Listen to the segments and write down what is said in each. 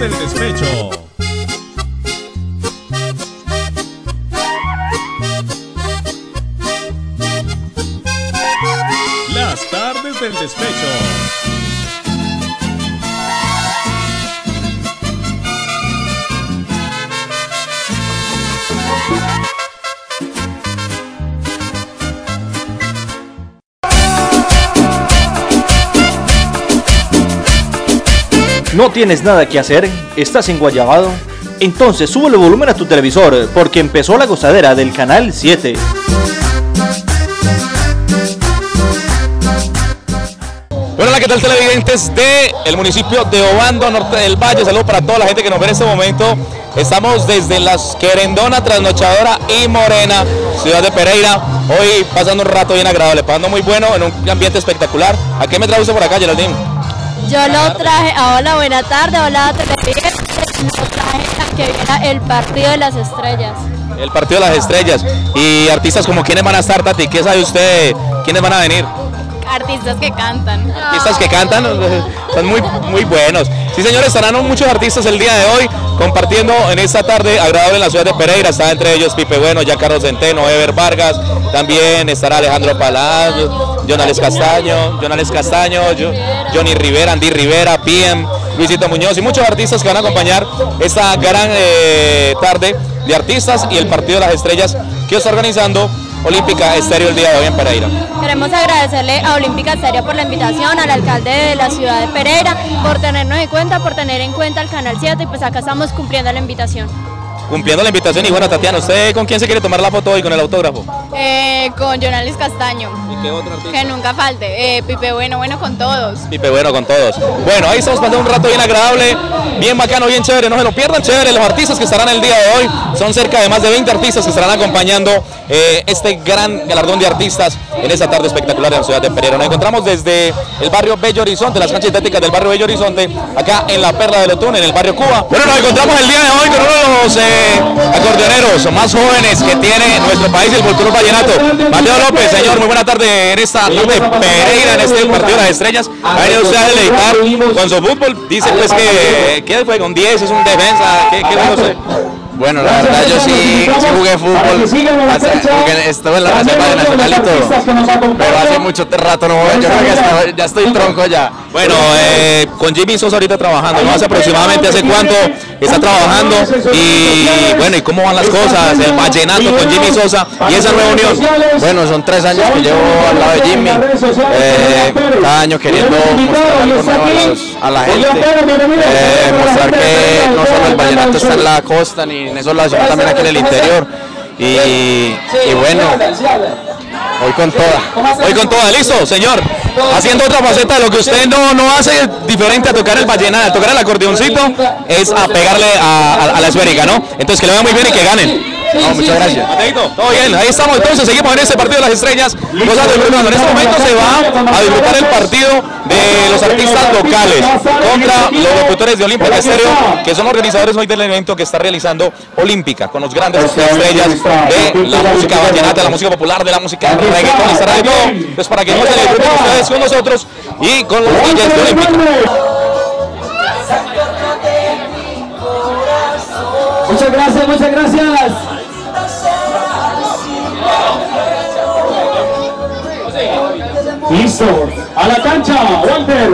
del despecho. Las tardes del despecho. ¿No tienes nada que hacer? ¿Estás enguayabado? Entonces sube el volumen a tu televisor, porque empezó la gozadera del Canal 7. Hola, ¿qué tal, televidentes del municipio de Obando, norte del Valle? Saludos para toda la gente que nos ve en este momento. Estamos desde las Querendona, Trasnochadora y Morena, ciudad de Pereira. Hoy pasando un rato bien agradable, pasando muy bueno, en un ambiente espectacular. ¿A qué me trae usted por acá, Geraldine? Yo lo traje, hola, buena tarde, hola, televidentes. Lo traje a que viera el partido de las estrellas. El partido de las estrellas. Y artistas como quiénes van a estar, Tati, ¿qué sabe usted? ¿Quiénes van a venir? Artistas que cantan. Artistas que cantan, son muy buenos. Sí, señores, estarán muchos artistas el día de hoy compartiendo en esta tarde agradable en la ciudad de Pereira. Está entre ellos Pipe Bueno, Giancarlo Centeno, Ever Vargas, también estará Alejandro Palacio, Jonales Castaño, Johnny Rivera, Andy Rivera, PM, Luisito Muñoz y muchos artistas que van a acompañar esta gran tarde de artistas y el partido de las estrellas que está organizando Olímpica Estéreo el día de hoy en Pereira. Queremos agradecerle a Olímpica Estéreo por la invitación, al alcalde de la ciudad de Pereira, por tenernos en cuenta, por tener en cuenta el Canal 7 y pues acá estamos cumpliendo la invitación. Cumpliendo la invitación. Y bueno, Tatiana, ¿usted con quién se quiere tomar la foto hoy con el autógrafo? Con Jonales Castaño. ¿Y qué otro artista? Que nunca falte. Pipe Bueno con todos. Pipe Bueno con todos. Bueno, ahí estamos pasando un rato bien agradable, bien bacano, bien chévere, no se lo pierdan, chévere. Los artistas que estarán el día de hoy son cerca de más de 20 artistas que estarán acompañando este gran galardón de artistas en esta tarde espectacular en la ciudad de Pereira. Nos encontramos desde el barrio Bello Horizonte, las canchas sintéticas del barrio Bello Horizonte, acá en la Perla del Otún, en el barrio Cuba. Bueno, nos encontramos el día de hoy con uno de los acordeoneros más jóvenes que tiene nuestro país, el folclore vallenato. Mateo López, señor, muy buena tarde en esta tarde de Pereira, en este partido de las estrellas. Ha venido usted a deleitar con su fútbol. Dice pues que fue con 10, es un defensa. ¿Qué dijo usted? Bueno, la verdad yo sí jugué fútbol, porque estuve en la reserva de Nacional y todo, pero hace mucho rato no voy, yo creo que ya estoy tronco ya. Bueno, con Jimmy Sosa ahorita trabajando, ¿no? ¿Hace aproximadamente hace cuánto está trabajando? Y bueno, ¿y cómo van las cosas? El vallenato con Jimmy Sosa y esa nueva unión. Bueno, son 3 años que llevo al lado de Jimmy, cada año queriendo mostrar algo nuevo a la gente, mostrar que no solo el vallenato está en la costa ni en esos lados, sino también aquí en el interior. Y bueno, hoy con toda. Hoy con toda, listo, señor. Haciendo otra faceta de lo que usted no hace diferente a tocar el vallenato, a tocar el acordeoncito, es a pegarle a la esférica, ¿no? Entonces que le vaya muy bien y que ganen. No, muchas gracias. Mateito, todo bien, ahí estamos entonces, seguimos en este partido de las estrellas. Cosas de Bruno. En este momento se va a disfrutar el partido de los artistas locales contra los locutores de Olímpica Estéreo, que son organizadores hoy del evento que está realizando Olímpica, con los grandes estrellas de la música vallenata, de la música popular, de la música reggaetón, estará de todo. Pues para que no se disfruten ustedes con nosotros y con los DJs de Olímpica. Muchas gracias, muchas gracias. Listo, a la cancha, Walter.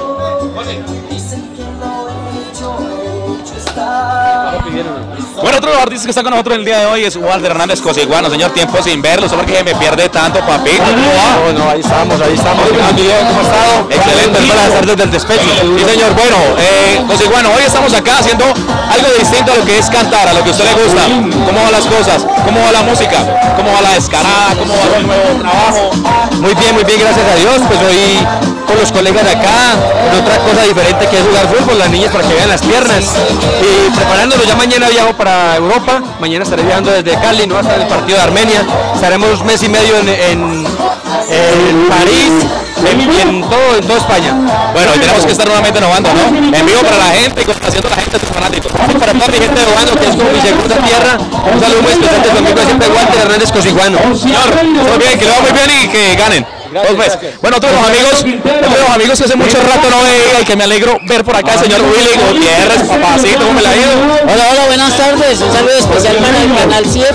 Bueno, otro de los artistas que está con nosotros el día de hoy es Walter Hernández Cosiguano. Señor, tiempo sin verlo, solo que me pierde tanto, papito. No, ahí estamos. ¿Cómo ha estado? Excelente, buenas tardes del despecho. Sí, señor. Bueno, Cosiguano, hoy estamos acá haciendo algo distinto a lo que es cantar, a lo que a usted le gusta. ¿Cómo van las cosas? ¿Cómo va la música? ¿Cómo va la descarada? ¿Cómo va el nuevo trabajo? Muy bien, gracias a Dios. Pues hoy con los colegas de acá, con otra cosa diferente que es jugar fútbol, las niñas para que vean las piernas. Y preparándolo, ya mañana viajo para Europa, mañana estaré viajando desde Cali, no hasta el partido de Armenia. Estaremos 1 mes y medio en París en toda España. Bueno, y tenemos que estar nuevamente en Obando, ¿no? En vivo para la gente y complaciendo a la gente, sus fanáticos. Para toda mi gente de Obando, que es como mi segunda tierra, un saludo muy especial desde conmigo siempre Walter Hernández Cosiguano. Señor, todo bien, que le va muy bien y que ganen. Bueno, todos los amigos que hace mucho rato no veía y que me alegro ver por acá, el señor Willy Gutiérrez, papacito, ¿cómo me la ha ido? Hola, buenas tardes, un saludo especial para el Canal 7.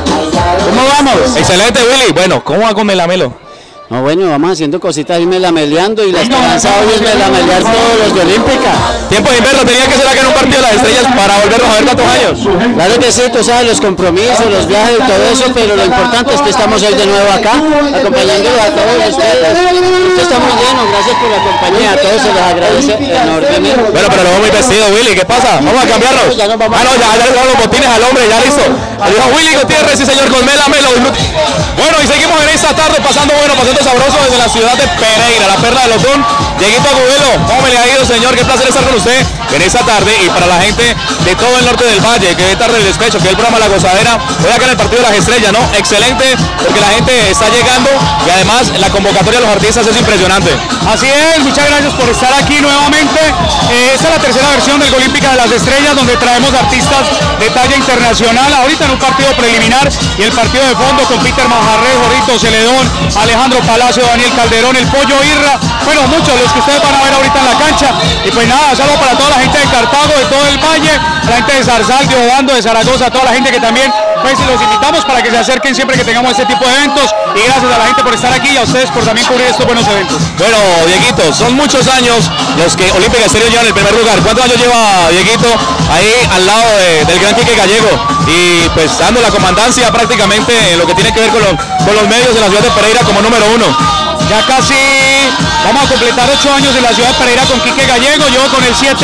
¿Cómo vamos? Excelente, Willy. Bueno, ¿cómo va con Melamelo? No, bueno, vamos haciendo cositas y melameleando, y la esperanza hoy es melamelear todos los de Olímpica. Tiempo de inverno, tenía que ser acá en un partido de las estrellas para volvernos a ver tantos años. Claro que sí, tú sabes, los compromisos, los viajes y todo eso, pero lo importante es que estamos hoy de nuevo acá, acompañándolos a todos ustedes. Usted está muy lleno, gracias por la compañía, a todos se les agradece enormemente. Bueno, pero lo veo muy vestido, Willy, ¿qué pasa? Vamos a cambiarnos. Ya le damos los botines al hombre, ya listo. Adiós, Willy Gutiérrez, sí señor, con Melamelo. Bueno, y seguimos en esta tarde pasando sabroso desde la ciudad de Pereira, la perla del Otón. Dieguito Agudelo, ¿cómo me le ha ido, señor? Qué placer estar con usted en esta tarde, y para la gente de todo el norte del valle, que es tarde del despecho, que es el programa La Gozadera, hoy acá en el partido de las estrellas, ¿no? Excelente, porque la gente está llegando y además la convocatoria de los artistas es impresionante. Así es, muchas gracias por estar aquí nuevamente. Esta es la tercera versión del Olímpica de las Estrellas, donde traemos artistas de talla internacional, ahorita en un partido preliminar y el partido de fondo con Peter Manjarres, Jorito Celedón, Alejandro Palacio, Daniel Calderón, el Pollo Irra, bueno, muchos los que ustedes van a ver ahorita en la cancha. Y pues nada, saludo para toda la gente de Cartago, de todo el valle, la gente de Zarzal, de Obando, de Zaragoza, toda la gente que también, pues los invitamos para que se acerquen siempre que tengamos este tipo de eventos, y gracias a la gente por estar aquí y a ustedes por también cubrir estos buenos eventos. Bueno, Dieguito, son muchos años los que Olímpica Estéreo lleva en el primer lugar. ¿Cuántos años lleva Dieguito ahí al lado del gran Quique Gallego? Y pues dando la comandancia prácticamente en lo que tiene que ver con los medios de la ciudad de Pereira como número 1. Ya casi vamos a completar 8 años en la ciudad de Pereira con Quique Gallego, yo con él 7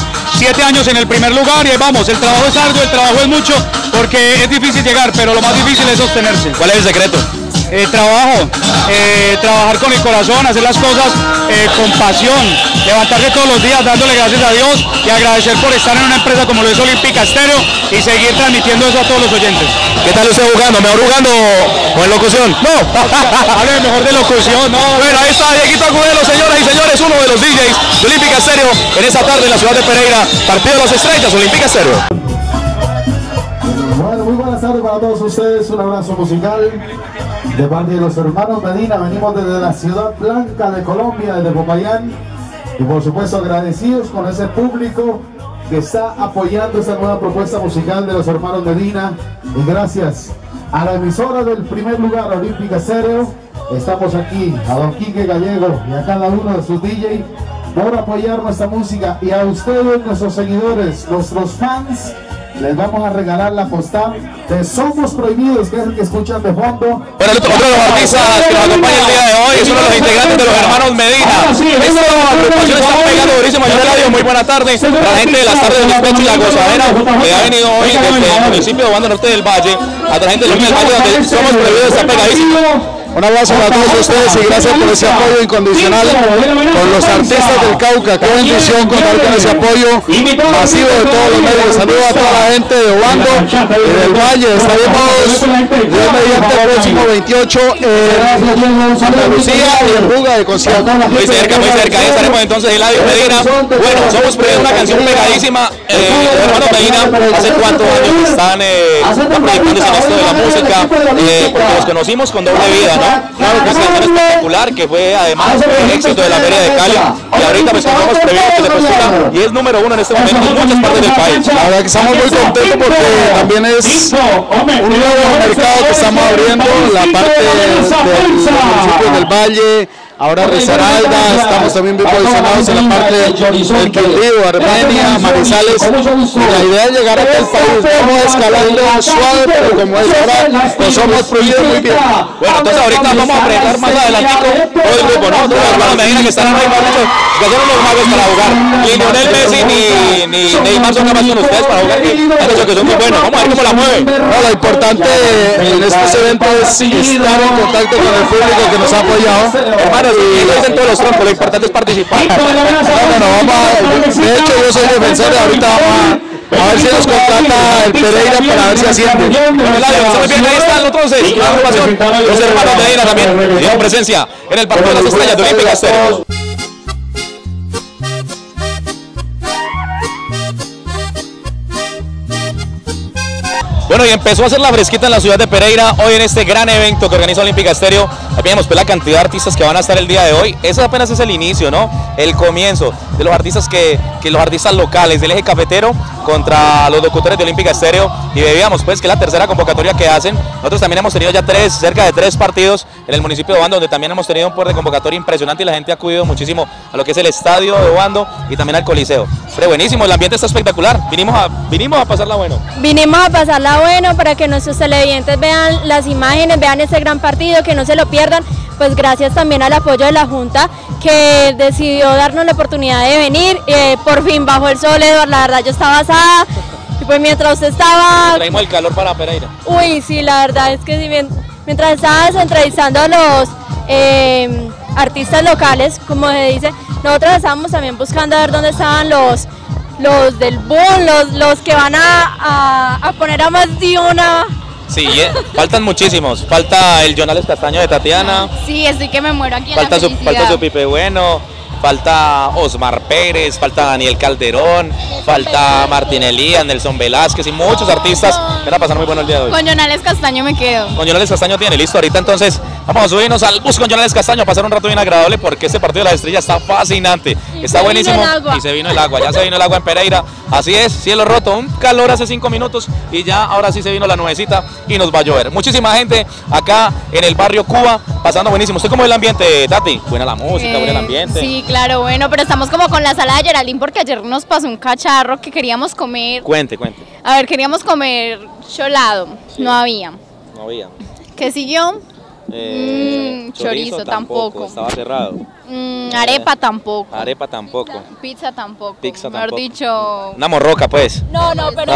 años en el primer lugar, y ahí vamos, el trabajo es arduo, el trabajo es mucho, porque es difícil llegar, pero lo más difícil es sostenerse. ¿Cuál es el secreto? Trabajar con el corazón, hacer las cosas con pasión, levantarse todos los días dándole gracias a Dios y agradecer por estar en una empresa como lo es Olímpica Estéreo y seguir transmitiendo eso a todos los oyentes. ¿Qué tal usted jugando? ¿Mejor jugando o en locución? No, hable mejor de locución, no. Bueno, ahí está Dieguito Agudelo, señoras y señores, uno de los DJs de Olímpica Estéreo en esta tarde en la ciudad de Pereira, partido de las estrellas, Olímpica Estéreo. Bueno, muy buenas tardes para todos ustedes, un abrazo musical de parte de los hermanos Medina. Venimos desde la ciudad blanca de Colombia, desde Popayán, y por supuesto agradecidos con ese público que está apoyando esta nueva propuesta musical de los hermanos Medina, y gracias a la emisora del primer lugar, Olímpica Estéreo. Estamos aquí, a don Quique Gallego y a cada uno de sus DJ por apoyar nuestra música, y a ustedes, nuestros seguidores, nuestros fans, les vamos a regalar la postal de Somos Prohibidos, que es el que escuchan de fondo. Bueno, otro de los artistas que nos acompaña el día de hoy es uno de los integrantes de los hermanos Medina. Esta agrupación está pegando durísimo en el radio. Muy buena tarde para la gente de las tardes del despecho y la gozadera, que ha venido hoy desde el municipio de Obando Norte del Valle, a la gente del Valle, donde Somos Prohibidos está pegadísimo. Un abrazo para todos ustedes y gracias por ese apoyo incondicional con los artistas del Cauca. Qué bendición contar con ese apoyo masivo de todos los medios. Saludos a toda la gente de Obando y del Valle. Estaremos Dios mediante el próximo 28 en Santa Lucía y en Buga de concierto. Muy cerca, ahí estaremos entonces Eladio Medina. Bueno, Somos Prohibidos, una canción pegadísima. Los hermanos Medina, ¿hace cuántos años están proyectándose en esto de la música? Porque los conocimos con Doble Vida, ¿no? Claro, una canción espectacular que fue además un éxito de la Feria de Cali, y ahorita pues Somos Prohibidos que se postula y es número 1 en este momento en muchas partes del país. La verdad que estamos muy contentos porque también es un nuevo mercado que estamos abriendo, la parte del municipio del Valle, ahora Risaralda, estamos también bien posicionados en la parte del Quindío, Armenia, Manizales, y la idea es llegar a todo el país. Vamos escalando suave, pero como es ahora, nos Somos Prohibidos muy bien. Bueno, entonces ahorita vamos a presentar más adelantico todo el grupo, ¿no? Todos los hermanos Medina que están ahí, que son unos magos para jugar. Ni Lionel Messi ni Neymar son capaces con ustedes para jugar, que son muy buenos. Vamos a ver cómo la mueven. No, lo importante en estos eventos es estar en contacto con el público que nos ha apoyado. Hermano, pero eso dicen todos los troncos, lo importante es participar. De hecho yo soy defensor y ahorita vamos a ver si nos contrata el Pereira para ver si asciende. Ahí están entonces, la agrupación, los hermanos Medina también dieron presencia en el partido de las estrellas de Olímpica Estéreo. Bueno, y empezó a hacer la fresquita en la ciudad de Pereira hoy en este gran evento que organiza Olímpica Estéreo. Aquí vemos pues la cantidad de artistas que van a estar el día de hoy. Eso apenas es el inicio, ¿no? El comienzo de los artistas que los artistas locales del eje cafetero contra los locutores de Olímpica Estéreo. Y veíamos pues que es la tercera convocatoria que hacen. Nosotros también hemos tenido ya cerca de 3 partidos en el municipio de Obando, donde también hemos tenido un poder de convocatoria impresionante y la gente ha acudido muchísimo a lo que es el estadio de Obando y también al Coliseo. Pero buenísimo, el ambiente está espectacular. Vinimos a pasarla bueno. Vinimos a pasarla bueno para que nuestros televidentes vean las imágenes, vean este gran partido, que no se lo pierdan. Pues gracias también al apoyo de la Junta que decidió darnos la oportunidad de venir. Por fin bajo el sol, Eduardo, la verdad yo estaba asada y pues mientras usted estaba... Traímos el calor para Pereira. Uy, sí, la verdad es que sí, mientras estabas entrevistando a los artistas locales, como se dice, nosotros estábamos también buscando a ver dónde estaban los del boom, los que van a poner a más de una... Sí, faltan muchísimos. Falta el Jonales Castaño de Tatiana. Sí, estoy que me muero aquí. Falta su Pipe Bueno, falta Osmar Pérez, falta Daniel Calderón, falta Martín Elías, Nelson Velázquez y muchos artistas que van a pasar muy bueno el día de hoy. Con Jonales Castaño me quedo. Con Jonales Castaño tiene, listo. Ahorita entonces vamos a subirnos al bus con Jonales Castaño a pasar un rato bien agradable porque este partido de las estrellas está fascinante, está buenísimo y se vino el agua, ya se vino el agua en Pereira. Así es, cielo roto, un calor hace 5 minutos y ya ahora sí se vino la nubecita y nos va a llover. Muchísima gente acá en el barrio Cuba, pasando buenísimo. ¿Usted cómo es el ambiente, Tati? Buena la música, buena el ambiente. Sí, claro, bueno, pero estamos como con la sala de Geraldine porque ayer nos pasó un cacharro que queríamos comer. Cuente. A ver, queríamos comer cholado, sí. No había. ¿Qué siguió? Chorizo tampoco. Estaba cerrado. Arepa tampoco. Pizza tampoco. Mejor dicho. Una morroca, pues. No, pero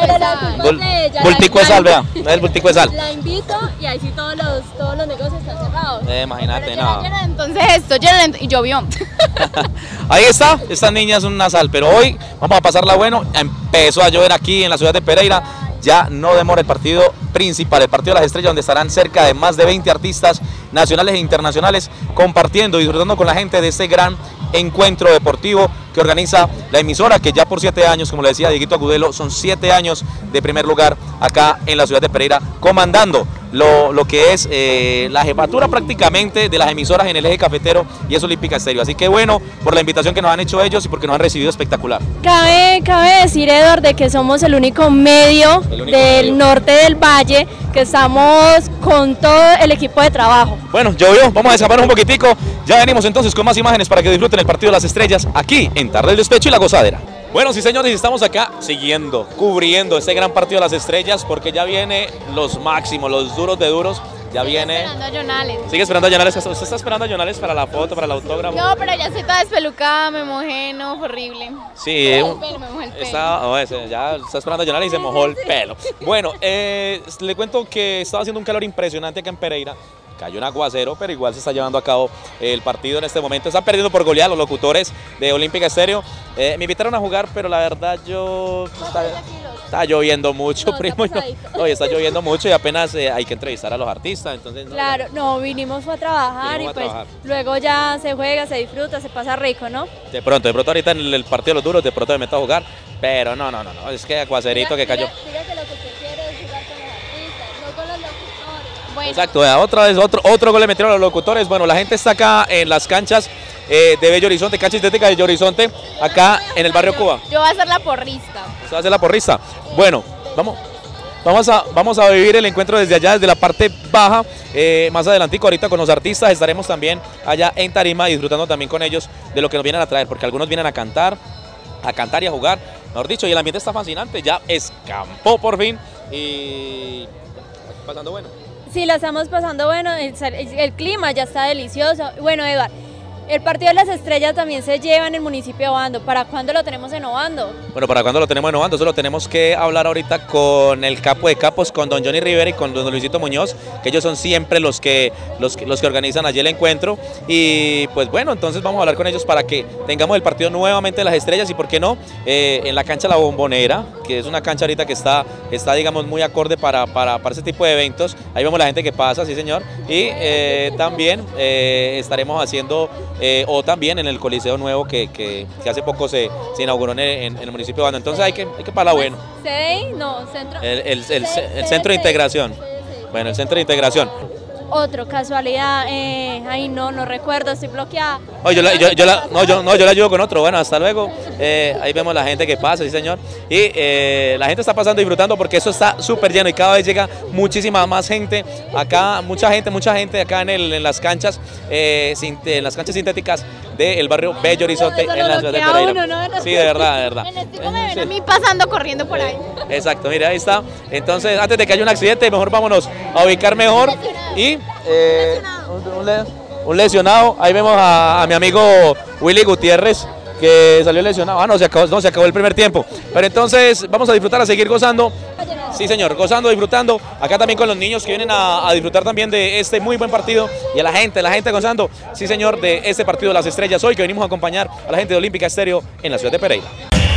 bultico de sal, vea. El bultico de sal. La invito y ahí sí todos los negocios están cerrados. Imagínate, no. Entonces esto, y llovió. Ahí está, estas niñas son una sal, pero hoy vamos a pasarla bueno. Empezó a llover aquí en la ciudad de Pereira. Ya no demora el partido principal, el partido de las estrellas, donde estarán cerca de más de 20 artistas nacionales e internacionales compartiendo y disfrutando con la gente de este gran encuentro deportivo que organiza la emisora, que ya por 7 años, como le decía Dieguito Agudelo, son 7 años de primer lugar acá en la ciudad de Pereira, comandando lo que es la jefatura prácticamente de las emisoras en el eje cafetero y es Olímpica Estéreo. Así que bueno, por la invitación que nos han hecho ellos y porque nos han recibido espectacular. Cabe decir, Eduardo, de que somos el único medio del norte del valle que estamos con todo el equipo de trabajo. Bueno, llovió, vamos a descampar un poquitico, ya venimos entonces con más imágenes para que disfruten el partido de las estrellas aquí en Tarde del Despecho y La Gozadera. Bueno, sí señores, estamos acá cubriendo este gran partido de las estrellas porque ya viene los máximos, los duros de duros. Ya viene. Esperando a Jonales. Sigue esperando a Jonales. ¿Usted está esperando a Jonales para la foto, para el autógrafo? No, pero ya estoy toda despelucada, me mojé, no, fue horrible. Sí, me mojé el pelo. Ya está esperando a Jonales y se mojó el pelo. Bueno, le cuento que estaba haciendo un calor impresionante acá en Pereira. Cayó un aguacero, pero igual se está llevando a cabo el partido en este momento. Están perdiendo por goleada los locutores de Olímpica Estéreo. Me invitaron a jugar, pero la verdad está lloviendo mucho, no, primo. No, está lloviendo mucho y apenas hay que entrevistar a los artistas. Entonces, claro, vinimos a trabajar y pues luego ya se juega, se disfruta, se pasa rico, ¿no? De pronto ahorita en el partido de los duros, de pronto me meto a jugar, pero no, es que aguacerito que cayó. Fíjate lo que usted quiere es jugar con los artistas, no con los locutores. Bueno. Exacto, otra vez otro gol le metieron a los locutores. Bueno, la gente está acá en las canchas de Bello Horizonte, cancha estética de Bello Horizonte, acá en el barrio Cuba. Yo voy a ser la porrista. ¿Usted va a ser la porrista? Bueno, vamos a vivir el encuentro desde allá, desde la parte baja, más adelantico, ahorita con los artistas, estaremos también allá en tarima disfrutando también con ellos de lo que nos vienen a traer, porque algunos vienen a cantar y a jugar, mejor dicho, y el ambiente está fascinante, ya escampó por fin y pasando bueno. Sí, la estamos pasando bueno, el clima ya está delicioso. Bueno, Eduardo, El partido de las estrellas también se lleva en el municipio de Obando. ¿Para cuándo lo tenemos en Obando? Bueno, ¿para cuándo lo tenemos en Obando? Eso lo tenemos que hablar ahorita con el capo de capos, con don Johnny Rivera y con don Luisito Muñoz, que ellos son siempre los que organizan allí el encuentro. Y pues bueno, entonces vamos a hablar con ellos para que tengamos el partido nuevamente de las estrellas y por qué no, en la cancha La Bombonera, que es una cancha ahorita que está digamos muy acorde para ese tipo de eventos. Ahí vemos la gente que pasa, sí señor. Y también estaremos haciendo... o también en el Coliseo Nuevo que hace poco se inauguró en el municipio de Obando. Entonces hay que pasarla bueno. ¿CDI? No, centro. El centro de integración. Bueno, el centro de integración. Otro, casualidad, ay no recuerdo, estoy bloqueada. Oh, yo la ayudo con otro. Bueno, hasta luego. Ahí vemos la gente que pasa, sí señor. Y la gente está pasando y disfrutando porque eso está súper lleno y cada vez llega muchísima más gente. Acá, mucha gente acá en las canchas sintéticas del barrio Bello Horizonte en la ciudad de Pereira. Sí, de verdad. Me ven a mí pasando, corriendo por ahí. Exacto, mira, ahí está. Entonces, antes de que haya un accidente, mejor vámonos a ubicar mejor. Y un lesionado, ahí vemos a mi amigo Willy Gutiérrez, que salió lesionado. No se acabó el primer tiempo. Pero entonces vamos a disfrutar, a seguir gozando. Sí señor, gozando, disfrutando. Acá también con los niños que vienen a disfrutar también de este muy buen partido. Y a la gente gozando, sí señor, de este partido de las estrellas hoy, que venimos a acompañar a la gente de Olímpica Estéreo en la ciudad de Pereira.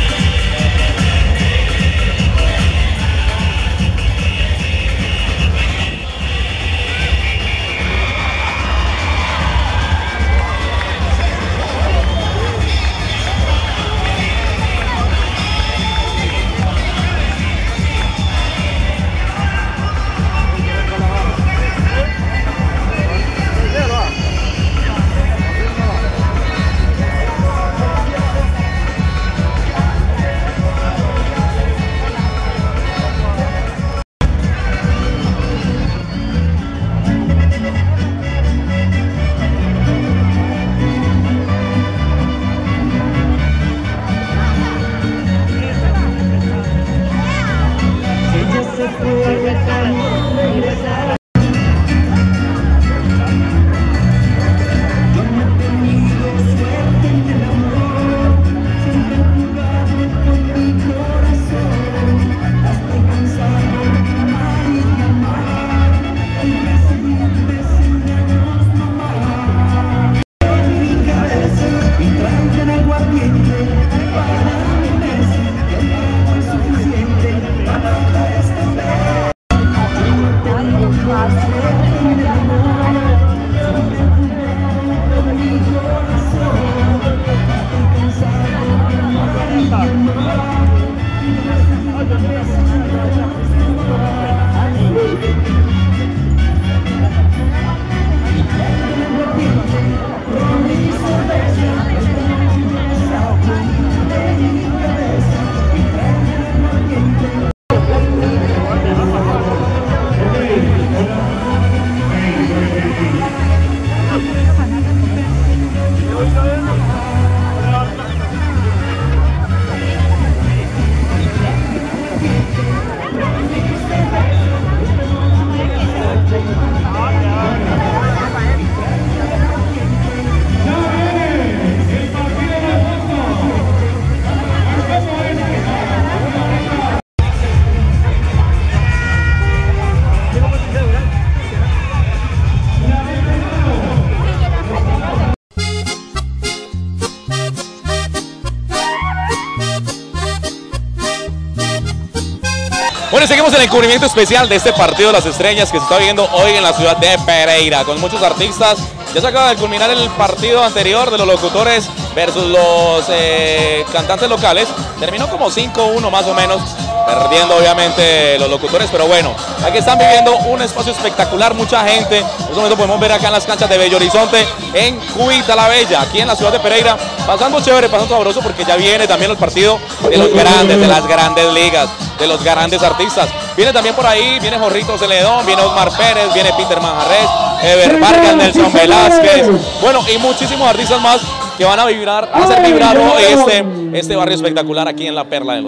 Bueno, seguimos en el cubrimiento especial de este partido de las estrellas que se está viviendo hoy en la ciudad de Pereira, con muchos artistas. Ya se acaba de culminar el partido anterior de los locutores versus los cantantes locales. Terminó como 5-1 más o menos, perdiendo obviamente los locutores, pero bueno, aquí están viviendo un espacio espectacular, mucha gente. En este momento podemos ver acá en las canchas de Bello Horizonte, en Cubita la Bella, aquí en la ciudad de Pereira, pasando chévere, pasando sabroso, porque ya viene también el partido de los grandes, de las grandes ligas, de los grandes artistas. Viene también por ahí, viene Jorrito Celedón, viene Osmar Pérez, viene Peter Manjarres, Ever Vargas, Nelson Velázquez, bueno, y muchísimos artistas más que van a hacer vibrar este barrio espectacular aquí en la Perla del Otún.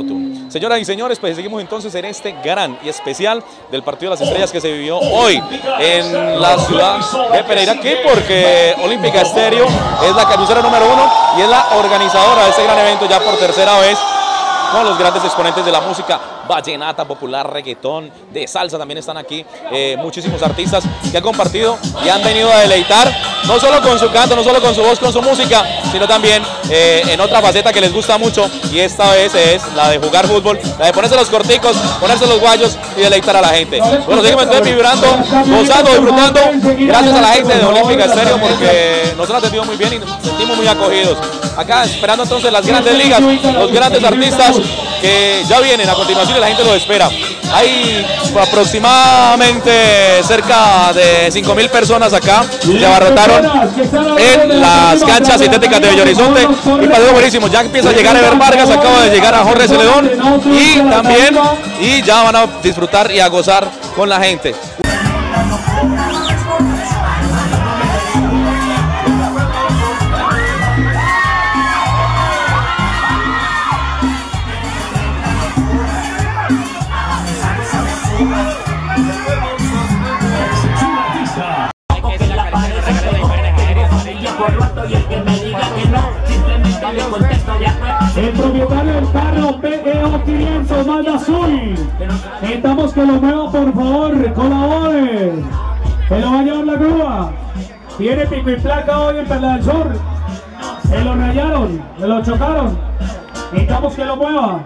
Señoras y señores, pues seguimos entonces en este gran y especial del Partido de las Estrellas que se vivió hoy en la ciudad de Pereira, aquí porque Olímpica Estéreo es la carnicera número 1 y es la organizadora de este gran evento ya por tercera vez, con los grandes exponentes de la música vallenata, popular, reggaetón, de salsa también están aquí, muchísimos artistas que han compartido y han venido a deleitar, no solo con su canto, no solo con su voz, con su música, sino también en otra faceta que les gusta mucho, y esta vez es la de jugar fútbol, la de ponerse los corticos, ponerse los guayos y deleitar a la gente. Bueno, seguimos vibrando, gozando, disfrutando, gracias a la gente de Olímpica Estéreo porque nos han atendido muy bien y nos sentimos muy acogidos. Acá esperando entonces las grandes ligas, los grandes artistas que ya vienen a continuación y la gente los espera. Hay aproximadamente cerca de 5.000 personas acá, se abarrotaron en las canchas sintéticas de Bello Horizonte y pasó buenísimo. Ya empieza a llegar Ever Vargas, acaba de llegar a Jorge Celedón y ya van a disfrutar y a gozar con la gente. El propietario del carro PEO 500 Mazda Azul, necesitamos que lo mueva, por favor, colabore. Se lo va a llevar la grúa. Tiene pico y placa hoy en Perla del Sur. Se lo rayaron, se lo chocaron. Necesitamos que lo mueva.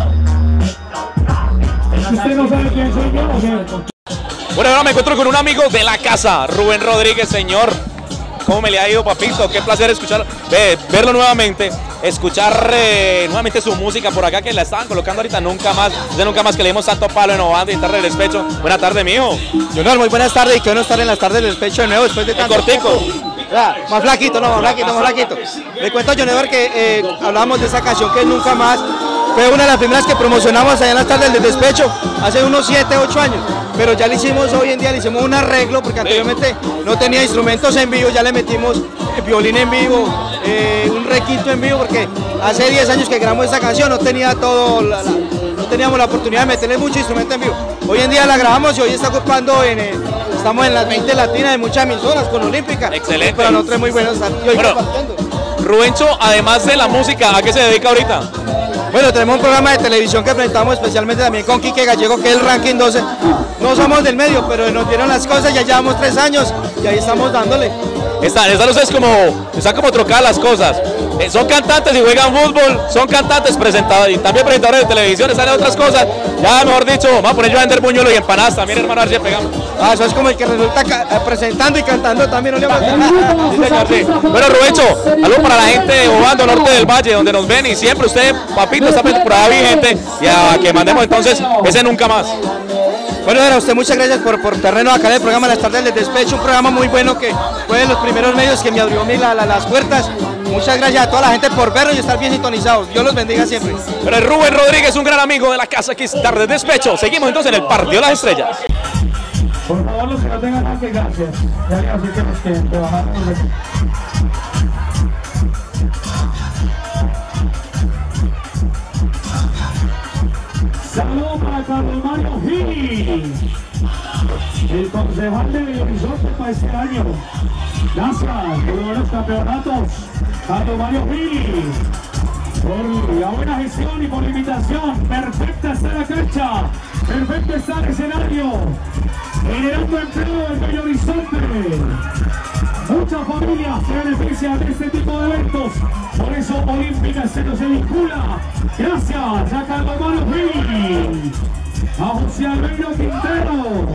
¿Usted no sabe quién soy yo o qué? Bueno, ahora me encuentro con un amigo de la casa, Rubén Rodríguez, señor. ¿Cómo me le ha ido, papito? Qué placer escucharlo, verlo nuevamente, escuchar nuevamente su música por acá, que la estaban colocando ahorita nunca más que le dimos tanto palo en Obando y Tarde del Despecho. Buenas tardes, mijo. Jonor, muy buenas tardes y qué bueno estar en las Tardes del Despecho de nuevo después de tanto cortico. Más flaquito, no, más flaquito. Le cuento a Jonor que hablábamos de esa canción que es Nunca Más. Fue una de las primeras que promocionamos allá en las Tardes del Despecho, hace unos 7, 8 años. Pero ya le hicimos hoy en día, le hicimos un arreglo, porque anteriormente no tenía instrumentos en vivo, ya le metimos violín en vivo, un requinto en vivo, porque hace 10 años que grabamos esta canción, no tenía no teníamos la oportunidad de meterle mucho instrumento en vivo. Hoy en día la grabamos y hoy está ocupando estamos en las 20 latinas de muchas emisoras con Olímpica. Excelente. Para nosotros es muy bueno estar y hoy compartiendo. Rubencho, además de la música, ¿a qué se dedica ahorita? Bueno, tenemos un programa de televisión que presentamos especialmente también con Quique Gallego, que es el Ranking 12. No somos del medio, pero nos dieron las cosas, ya llevamos 3 años y ahí estamos dándole. Están como trocadas las cosas. Son cantantes y juegan fútbol, son cantantes presentadores y también presentadores de televisión, están en otras cosas. Ya, mejor dicho, vamos a poner yo a vender buñuelos y empanadas también, hermano, a ver si pegamos. Eso es como el que resulta presentando y cantando también, ¿no? Sí, señor, sí. Bueno, Rubencho, algo para la gente de Obando, norte del Valle, donde nos ven y siempre usted, papito, está por ahí vigente y a que mandemos entonces ese Nunca Más. Bueno, a usted muchas gracias por terreno acá en el programa Las Tardes del Despecho, un programa muy bueno que fue de los primeros medios que me abrió las puertas. Muchas gracias a toda la gente por vernos y estar bien sintonizados. Dios los bendiga siempre. Pero Rubén Rodríguez, un gran amigo de la casa, aquí es Tardes del Despecho. Seguimos entonces en el Partido de las Estrellas. Por favor, los que no tengan nada que gracias. Ya le así que trabajamos aquí. Saludos para Carlos Mario Gil, el concejal de Bello Horizonte para este año. Gracias por los campeonatos, Carlos Mario Gil, por la buena gestión y por la invitación. Perfecta está la cancha, perfecto está el escenario, generando empleo en Bello Horizonte. Muchas familias se benefician de este tipo de eventos, por eso Olímpica Estéreo se vincula. Gracias a Carlos Mario Gil, a José Albeiro Quintero.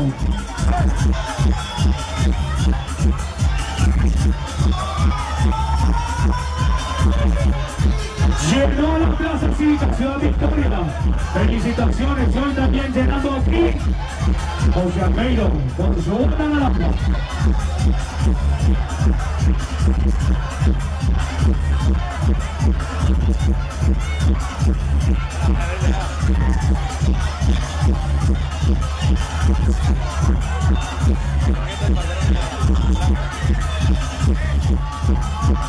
Llenó la Plaza Cívica Ciudad Victoria. Felicitaciones, hoy también llenando aquí José Albeiro por su buena naranja.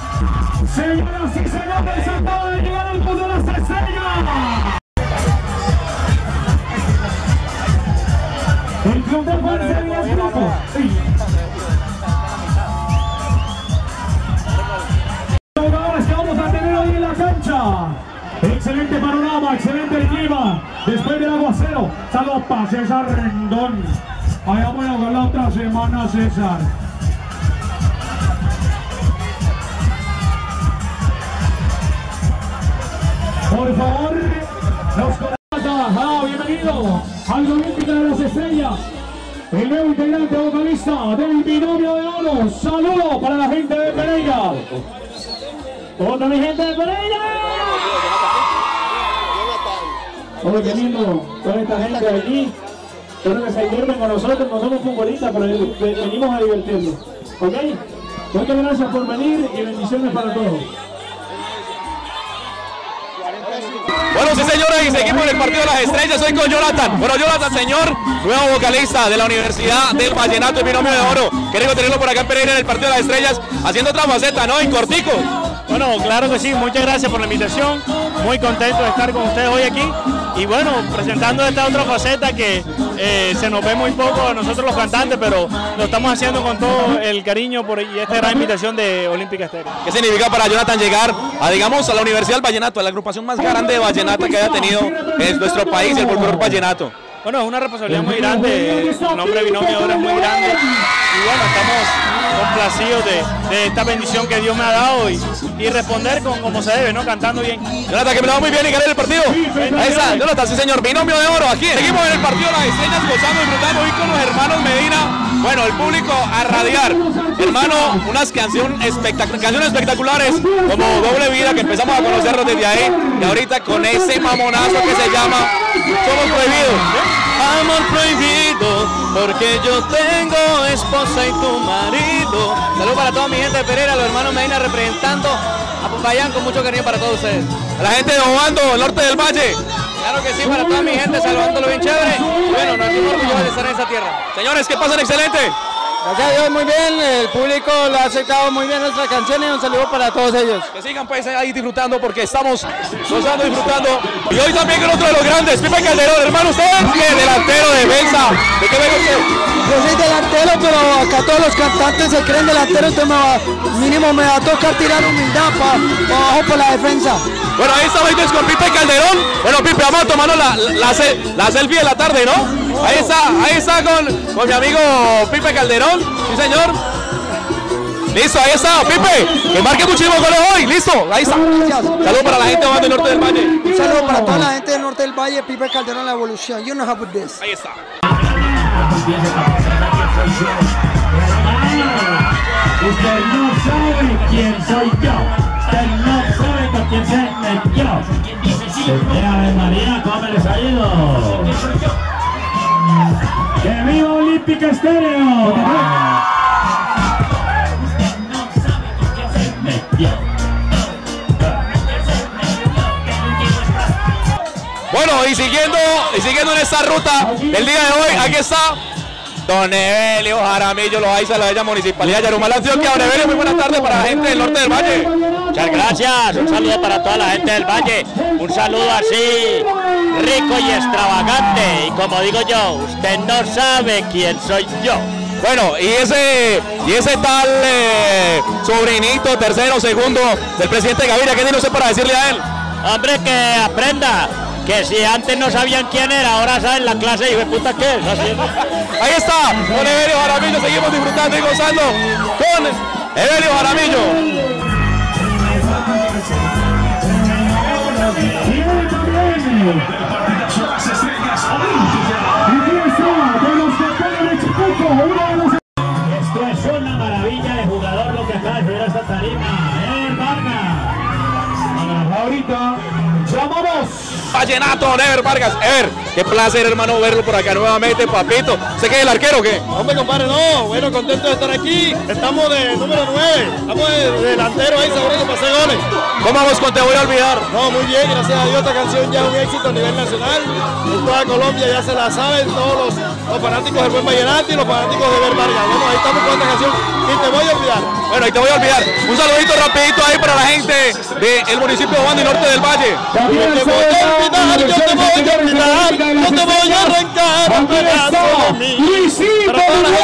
Señoras y señores, acaba de llegar al mundo de las estrellas. disfrutar con ese villancico. Jugadores que vamos a tener hoy en la cancha. Excelente panorama, excelente el clima. Después del aguacero, saludos para César Rendón. Allá voy a jugar la otra semana, César. Por favor, los colegas, bienvenido al Olímpica de las Estrellas. El nuevo integrante vocalista del Binomio de Oro. Saludo para la gente de Pereira. Otra mi gente de Pereira. Oye, qué lindo toda esta gente de aquí. Espero que se divierten con nosotros. No somos futbolistas, pero venimos a divertirnos. ¿Ok? Muchas gracias por venir y bendiciones para todos. Bueno, sí señores, y seguimos en el partido de las estrellas, hoy con Jonathan. Bueno, Jonathan, señor, nuevo vocalista de la Universidad del Vallenato y Binomio de Oro. Queremos tenerlo por acá en Pereira en el partido de las estrellas, haciendo otra faceta, ¿no? En cortico. Bueno, claro que sí, muchas gracias por la invitación. Muy contento de estar con ustedes hoy aquí. Y bueno, presentando esta otra faceta que se nos ve muy poco a nosotros los cantantes, pero lo estamos haciendo con todo el cariño y esta gran invitación de Olímpica Estéreo. ¿Qué significa para Jonathan llegar a, digamos, a la Universidad del Vallenato, a la agrupación más grande de vallenata que haya tenido en nuestro país, el folclore vallenato? Bueno, es una responsabilidad muy grande, el nombre de Binomio ahora es muy grande y bueno, estamos complacidos de esta bendición que Dios me ha dado y responder como se debe, ¿no? Cantando bien. Jonathan, que me lo va muy bien y ganar el partido. Ahí está, Jonathan, sí señor, Binomio de Oro, aquí. Seguimos en el partido de las estrellas, gozando y disfrutando hoy con los hermanos Medina. Bueno, el público a radiar. Hermano, unas canciones espectaculares como Doble Vida, que empezamos a conocerlos desde ahí, y ahorita con ese mamonazo que se llama Somos Prohibidos. Amor prohibido, porque yo tengo esposa y tu marido. Saludos para toda mi gente de Pereira, los hermanos Medina representando a Popayán con mucho cariño para todos ustedes. A la gente de Obando, el norte del valle. Claro que sí, para toda mi gente, saludándolo bien chévere. Bueno, nos sentimos orgullosos de estar en esa tierra. Señores, que pasen excelente. Gracias a Dios, muy bien, el público lo ha aceptado muy bien nuestra canción y un saludo para todos ellos. Que sigan pues ahí disfrutando porque estamos gozando, disfrutando. Y hoy también con otro de los grandes, Pipe Calderón, hermano, usted es delantero, defensa. ¿De qué venga usted? Yo soy delantero, pero acá todos los cantantes se creen delanteros, entonces mínimo me va a tocar tirar humildad para abajo por la defensa. Bueno, ahí estamos con Pipe Calderón. Bueno, Pipe, vamos a tomarnos la selfie de la tarde, ¿no? Ahí está con mi amigo Pipe Calderón. Sí, señor. Listo, ahí está, Pipe. Que marque muchísimo goles hoy. Listo, ahí está. Saludos para la gente del norte del Valle. Un saludo para toda la gente del norte del Valle. Pipe Calderón, la evolución. You know how it is. Ahí está. Usted no sabe quién soy yo. Usted no sabe con quién se metió. Ave María, ¿cómo les ha ido? ¡Que viva Olímpica Estéreo! Bueno, y siguiendo en esta ruta del día de hoy, aquí está Don Evelio Jaramillo Loaiza, la bella municipalidad de Yarumal, Antioquia. Don Evelio, muy buenas tardes para la gente del norte del Valle. Muchas gracias, un saludo para toda la gente del Valle, un saludo así rico y extravagante, y como digo yo, usted no sabe quién soy yo. Bueno, y ese tal sobrinito, tercero, segundo del presidente Gaviria, ¿qué tiene usted para decirle a él? Hombre, que aprenda, que si antes no sabían quién era, ahora saben la clase y de puta que es. Así es. Ahí está, con Evelio Jaramillo, seguimos disfrutando y gozando con Evelio Jaramillo. Esto es una maravilla de jugador lo que acaba de ver a esta tarima. Vargas. Ahorita llamamos Vallenato, Never Vargas. Qué placer, hermano, verlo por acá nuevamente, papito. ¿Se queda el arquero o qué? Hombre, compadre, no. Bueno, contento de estar aquí. Estamos de número 9. Estamos de delantero ahí, seguro para hacer goles. ¿Cómo vamos con Te Voy a Olvidar? No, muy bien, gracias a Dios. Esta canción ya es un éxito a nivel nacional. En toda Colombia ya se la saben todos los fanáticos del buen vallenato y los fanáticos de Ver Vargas. Bueno, ahí estamos con esta canción y Te Voy a Olvidar. Bueno, y Te Voy a Olvidar. Un saludito rapidito ahí para la gente del municipio de Banda y Norte del Valle. Yo te voy a olvidar, yo te voy a olvidar, yo te voy a arrancar un pedazo de mí. Luisito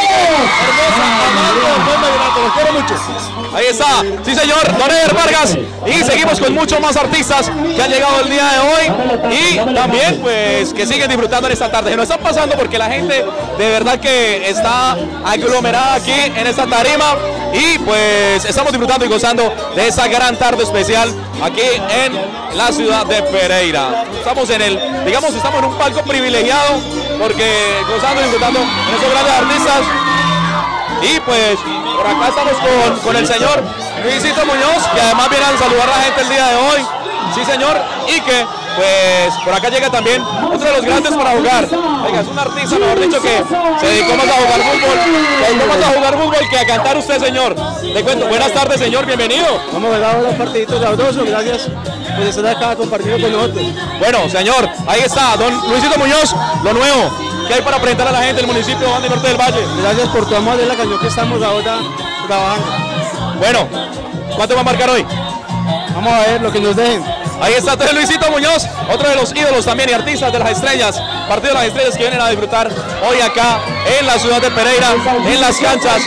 los quiero mucho. Ahí está, sí señor, Don Eder Vargas. Y seguimos con muchos más artistas que han llegado el día de hoy y también pues que siguen disfrutando en esta tarde. Se nos están pasando porque la gente de verdad que está aglomerada aquí en esta tarima y pues estamos disfrutando y gozando de esa gran tarde especial aquí en la ciudad de Pereira. Estamos en el, digamos, estamos en un palco privilegiado porque gozando y disfrutando de esos grandes artistas. Y pues por acá estamos con el señor Luisito Muñoz, que además viene a saludar a la gente el día de hoy. Sí señor, y que pues por acá llega también otro de los grandes para jugar. Oiga, es un artista, mejor dicho, que se dedicó más a jugar fútbol, que a cantar usted, señor. Le cuento, buenas tardes, señor, bienvenido. Hemos jugado los partiditos de Audoso, gracias por estar acá compartiendo con nosotros. Bueno, señor, ahí está, don Luisito Muñoz, lo nuevo. ¿Qué hay para presentar a la gente del municipio de Banda y Norte del Valle? Gracias por tu amor de la canción que estamos ahora trabajando. Bueno, ¿cuánto va a marcar hoy? Vamos a ver lo que nos dejen. Ahí está Luisito Muñoz, otro de los ídolos también y artistas de las estrellas, partido de las estrellas que vienen a disfrutar hoy acá en la ciudad de Pereira, en las canchas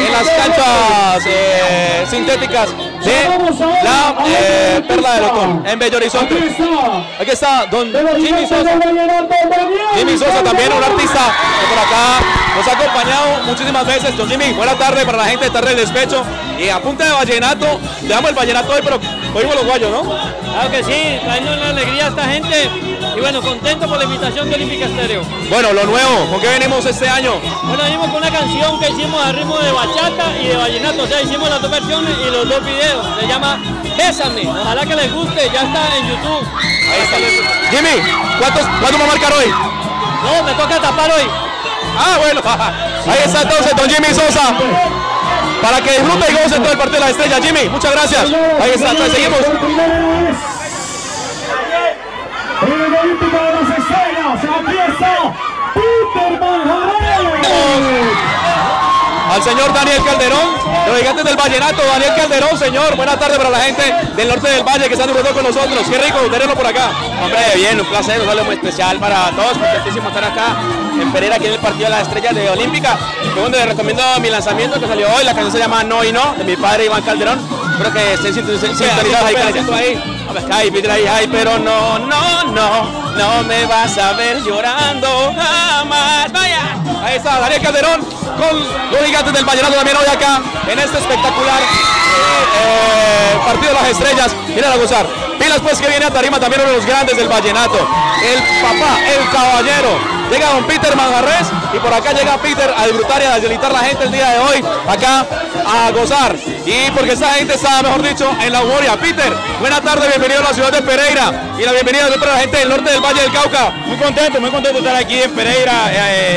sintéticas de la Perla del Otón, en Bello Horizonte. Aquí está don Jimmy Sosa. Jimmy Sosa también, un artista que por acá nos ha acompañado muchísimas veces. Don Jimmy, buena tarde para la gente de Tarde del Despecho. Y a punta de vallenato, le damos el vallenato hoy, pero oímos los guayos, ¿no? Claro que sí, trayendo una alegría a esta gente y bueno, contento por la invitación de Olímpica Estéreo. Bueno, lo nuevo, ¿con qué venimos este año? Bueno, venimos con una canción que hicimos a ritmo de bachata y de vallenato, o sea, hicimos las dos versiones y los dos videos, se llama Bésame, ojalá que les guste, ya está en YouTube. Ahí está. Jimmy, ¿cuánto va a marcar hoy? No, me toca tapar hoy. Ah, bueno, ahí está entonces don Jimmy Sosa. Para que disfrute y goce todo el partido de la estrella. Jimmy, muchas gracias. Ahí está, entonces seguimos. En el Olímpico de las Estrellas, aquí está Peter Manjarres. Al señor Daniel Calderón, los gigantes del vallenato. Daniel Calderón, señor, buenas tardes para la gente del norte del valle que está disfrutando con nosotros. Qué rico tenerlo por acá. Hombre, bien, un placer, un saludo muy especial para todos, contentísimo estar acá en Pereira, aquí en el partido de las estrellas de Olímpica. Y bueno, les recomiendo mi lanzamiento que salió hoy, la canción se llama No y No, de mi padre Iván Calderón. Espero que estén sintonizados ahí con ahí. Ay, pero no me vas a ver llorando jamás. Vaya. Ahí está Daniel Calderón con los gigantes del vallenato también hoy acá en este espectacular partido de las estrellas. Vienen a gozar. Pilas pues que viene a tarima también uno de los grandes del vallenato, el papá, el caballero. Llega don Peter Manjarres y por acá llega Peter a disfrutar y a deleitar la gente el día de hoy acá a gozar. Y porque esta gente está, mejor dicho, en la euforia. Peter, buena tarde, bienvenido a la ciudad de Pereira y la bienvenida para la gente del norte del Valle del Cauca. Muy contento de estar aquí en Pereira,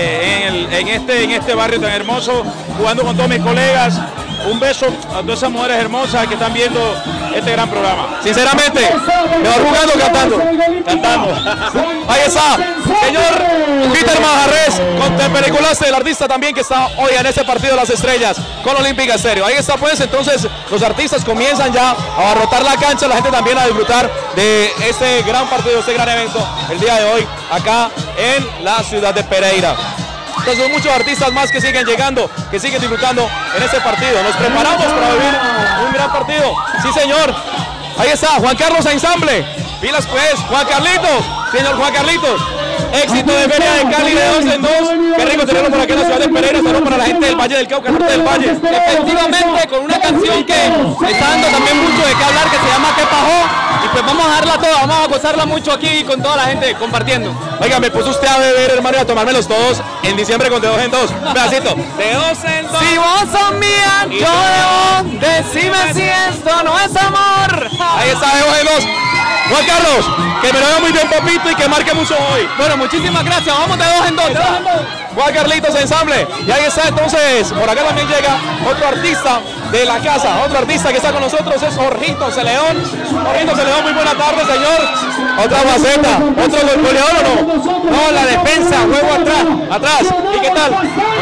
en este barrio tan hermoso, jugando con todos mis colegas. Un beso a todas esas mujeres hermosas que están viendo este gran programa. Sinceramente, mejor jugando o cantando. Cantando. Ahí está, señor Peter Manjarres, con te peliculaste el artista también que está hoy en este partido de las estrellas con Olímpica Estéreo. Ahí está pues, entonces los artistas comienzan ya a abarrotar la cancha, la gente también a disfrutar de este gran partido, este gran evento el día de hoy acá en la ciudad de Pereira. Entonces muchos artistas más que siguen llegando, que siguen disfrutando en este partido. Nos preparamos para vivir un gran partido. Sí, señor. Ahí está, Juan Carlos Ensamble. Pilas pues, Juan Carlitos. Señor Juan Carlitos. Éxito de Feria de Cali de 2 en 2. Qué rico tenerlo por aquí en la ciudad de Pereira. Saludos para la gente del Valle del Cauca, norte del Valle. Efectivamente, con una canción que está dando también mucho de qué hablar, que se llama ¿Qué Pajó? Y pues vamos a darla toda, vamos a gozarla mucho aquí con toda la gente compartiendo. Oiga, me puso usted a beber, hermano, y a tomármelos todos en diciembre con de 2 en 2. Un pedacito. De 2 en 2. Si vos sos mía, yo debo, decime si esto no es amor. Ahí está, de 2 en 2. Juan Carlos, que me lo vea muy bien, papito, y que marque mucho hoy. Bueno, muchísimas gracias, vamos de 2 en 2. Juan Carlitos Ensamble. Y ahí está entonces, por acá también llega otro artista de la casa, otro artista que está con nosotros es Jorgito Celeón. Jorgito Celeón, muy buena tarde, señor. Otra faceta, otro goleador o no. No, la defensa, juego atrás. ¿Y qué tal?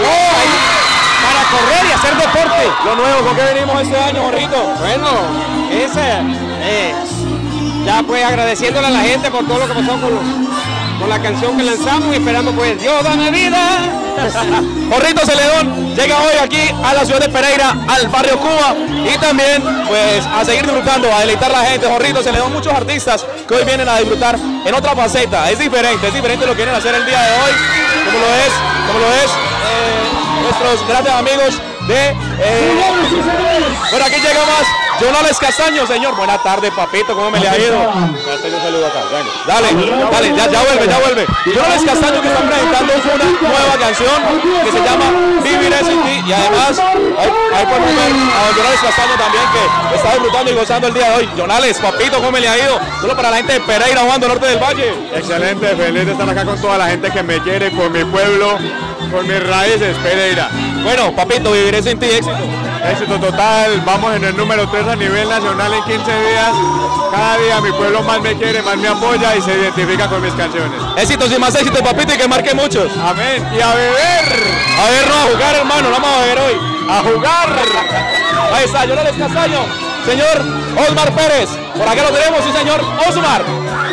Para correr y hacer deporte. Lo nuevo, ¿con qué venimos este año, Jorgito? Bueno, ya pues agradeciéndole a la gente por todo lo que pasó con la canción que lanzamos y esperando pues Dios dame vida. Jorrito Celedón llega hoy aquí a la ciudad de Pereira, al barrio Cuba, y también pues a seguir disfrutando, a deleitar a la gente. Jorrito Celedón, muchos artistas que hoy vienen a disfrutar en otra faceta. Es diferente lo que vienen a hacer el día de hoy, como lo es nuestros grandes amigos de bueno, aquí llega más Jonales Castaño, señor. Buenas tardes, papito, ¿cómo me le ha ido? Un saludo acá. Bueno, dale, ya vuelve. Jonales Castaño, que está presentando una nueva canción que se llama Viviré sin ti, y además ahí podemos ver a don Jonales Castaño también, que está disfrutando y gozando el día de hoy. Jonales, papito, ¿cómo me le ha ido? Solo para la gente de Pereira, Obando, Norte del Valle. Excelente, feliz de estar acá con toda la gente que me quiere, con mi pueblo, con mis raíces, Pereira. Bueno, papito, Viviré sin ti, éxito. Éxito total, vamos en el número 3 a nivel nacional en 15 días. Cada día mi pueblo más me quiere, más me apoya y se identifica con mis canciones. Éxitos y más éxitos, papito, y que marque muchos. Amén. Y a beber. A ver, no a jugar, hermano, no vamos a beber hoy. A jugar. Ahí está, Jonales Castaño. Señor Osmar Pérez, por acá lo tenemos, sí señor, Osmar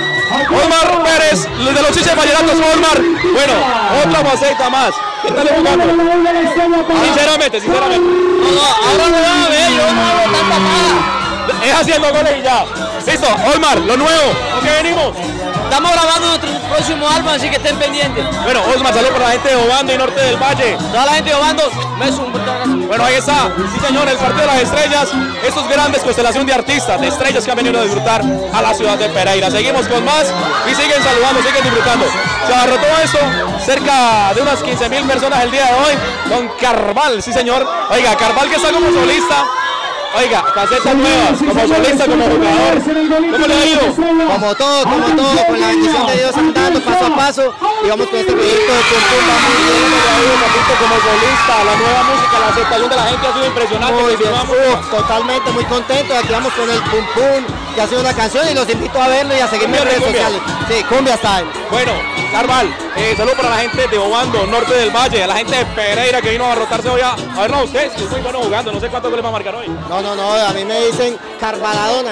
Pérez, de los Chiches Vallenatos. Osmar, bueno, otra faceta más. ¿Qué tal jugando? Sinceramente. No, ahora no va a ver, yo no hago tanta nada. Es haciendo goles y ya. Listo, Osmar, lo nuevo, ¿con qué venimos? Estamos grabando nuestro próximo álbum, así que estén pendientes. Bueno, Osmar, saludos para la gente de Obando y Norte del Valle. Toda la gente de Obando, bueno, ahí está, sí señor, el Partido de las Estrellas, estos grandes constelación de artistas, de estrellas que han venido a disfrutar a la ciudad de Pereira. Seguimos con más y siguen saludando, siguen disfrutando. Se abarrotó esto, cerca de unas 15.000 personas el día de hoy, con Carval, sí señor. Oiga, Carval que está como solista. Oiga, facetas nuevas, como solista, como jugador. ¿Cómo le ha ido? Como todo, con la bendición de Dios andando paso a paso y vamos con este proyecto de Pum Pum. Muy bien, ¿cómo le ha ido, papito, como solista? La nueva música, la aceptación de la gente ha sido impresionante. Muy bien, totalmente, muy contento. Aquí vamos con el Pum Pum, que ha sido una canción y los invito a verlo y a seguirme en redes sociales. Sí, Cumbia Style. Bueno, Carval, saludos para la gente de Obando, Norte del Valle, a la gente de Pereira que vino a derrotarse hoy a vernos a ustedes, que es muy bueno jugando, no sé cuántos goles va a marcar hoy. No, a mí me dicen Carvaladona.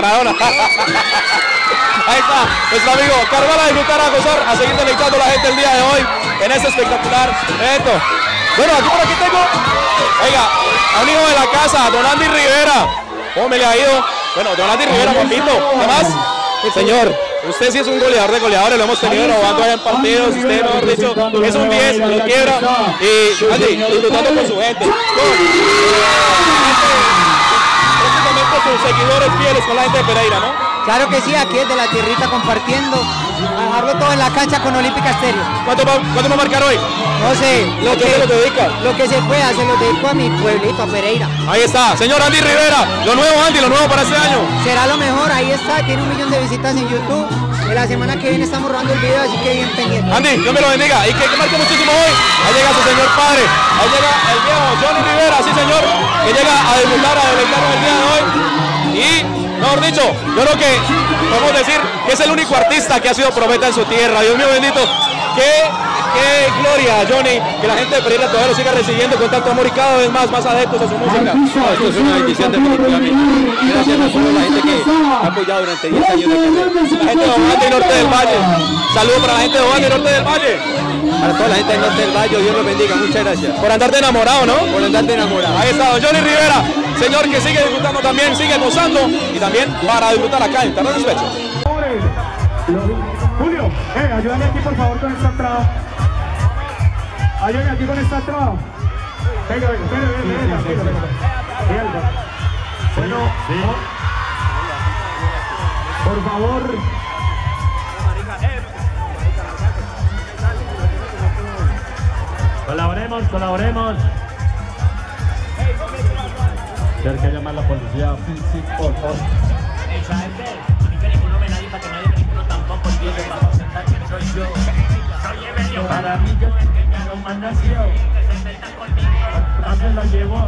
Ahí está, nuestro amigo Carval, a disfrutar, a gozar, a seguir deleitando a la gente el día de hoy en este espectacular evento. Bueno, aquí por aquí tengo, oiga, a un hijo de la casa, don Andy Rivera. ¿Cómo me le ha ido? Bueno, don Andy Rivera, papito, ¿qué más? Señor, usted sí es un goleador de goleadores, lo hemos tenido robando allá en partidos, usted, mejor dicho, es un 10, lo quiebra, y Andy, disfrutando con su gente. Sus seguidores fieles con la gente de Pereira, ¿no? Claro que sí, aquí desde la tierrita compartiendo, a dejarlo todo en la cancha con Olímpica Estéreo. ¿Cuánto va a marcar hoy? No sé, lo que se pueda, se lo dedico a mi pueblito, a Pereira. Ahí está, señor Andy Rivera, lo nuevo Andy, lo nuevo para este año. Será lo mejor, ahí está, tiene 1 millón de visitas en YouTube. Y la semana que viene estamos rodando el video, así que bien pendiente. Andy, Dios me lo bendiga, y que marque muchísimo hoy. Ahí llega su señor padre, ahí llega el viejo Johnny Rivera, sí señor, que llega a disfrutar, a deleitarnos el día de hoy. Y, mejor dicho, yo creo que podemos decir que es el único artista que ha sido profeta en su tierra. Dios mío bendito, qué gloria, Johnny, que la gente de Pereira todavía lo siga recibiendo con tanto amor y cada vez más adeptos a su música. Esto es una bendición definitivamente. Gracias a toda la gente que ha apoyado durante 10 años de carrera. La gente de Obando y Norte del Valle. Saludos para la gente de Obando y Norte del Valle. Para toda la gente del Norte del Valle, Dios los bendiga, muchas gracias. Por andarte enamorado, ¿no? Por andarte enamorado. Ahí está, Johnny Rivera, señor que sigue disfrutando también, sigue gozando y también para disfrutar acá en Terreno Despecho. Julio, ayúdame aquí por favor con esta entrada. Ayúdame aquí con esta entrada. Venga, bueno, por favor. Colaboremos. Hay que llamar a la policía. Por favor. Para mí yo el que ya no nació, se lo llevó.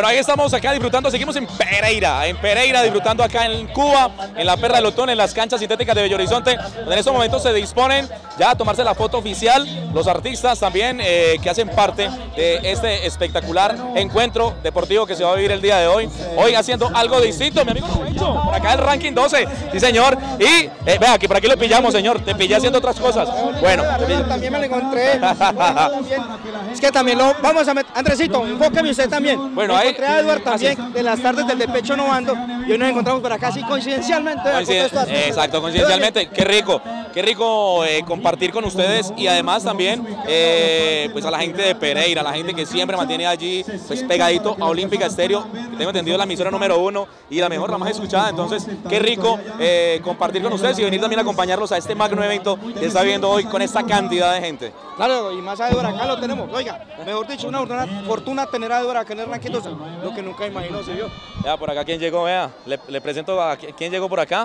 Bueno, ahí estamos acá disfrutando, seguimos en Pereira disfrutando acá en Cuba, en la Perla del Lotón, en las canchas sintéticas de Bello Horizonte, donde en estos momentos se disponen ya a tomarse la foto oficial, los artistas también que hacen parte de este espectacular encuentro deportivo que se va a vivir el día de hoy. Hoy haciendo algo distinto, mi amigo Rubencho, por acá el ranking 12, sí señor, y vea que por aquí lo pillamos, señor, te pillé haciendo otras cosas. Bueno, también me lo encontré. Es que también lo vamos a meter. Andresito, enfóqueme usted también. Bueno, ahí encontré a Eduard también de las tardes del Despecho Novando y hoy nos encontramos por acá así coincidencialmente. Exacto, coincidencialmente. Qué rico compartir con ustedes y además también pues a la gente de Pereira, a la gente que siempre mantiene allí pues pegadito a Olímpica Estéreo, que tengo entendido la emisora número 1 y la mejor, la más escuchada. Entonces, qué rico compartir con ustedes y venir también a acompañarlos a este magno evento que está viendo hoy con esta cantidad de gente. Claro, y más a Eduard acá lo tenemos. Oiga, mejor dicho, una fortuna tener a Eduard acá en el ranking 12, lo que nunca imaginó se vio. Ya, por acá, ¿quién llegó? Vea, le presento a quién llegó por acá.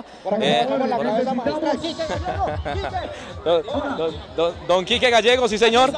Don Quique Gallego, sí señor.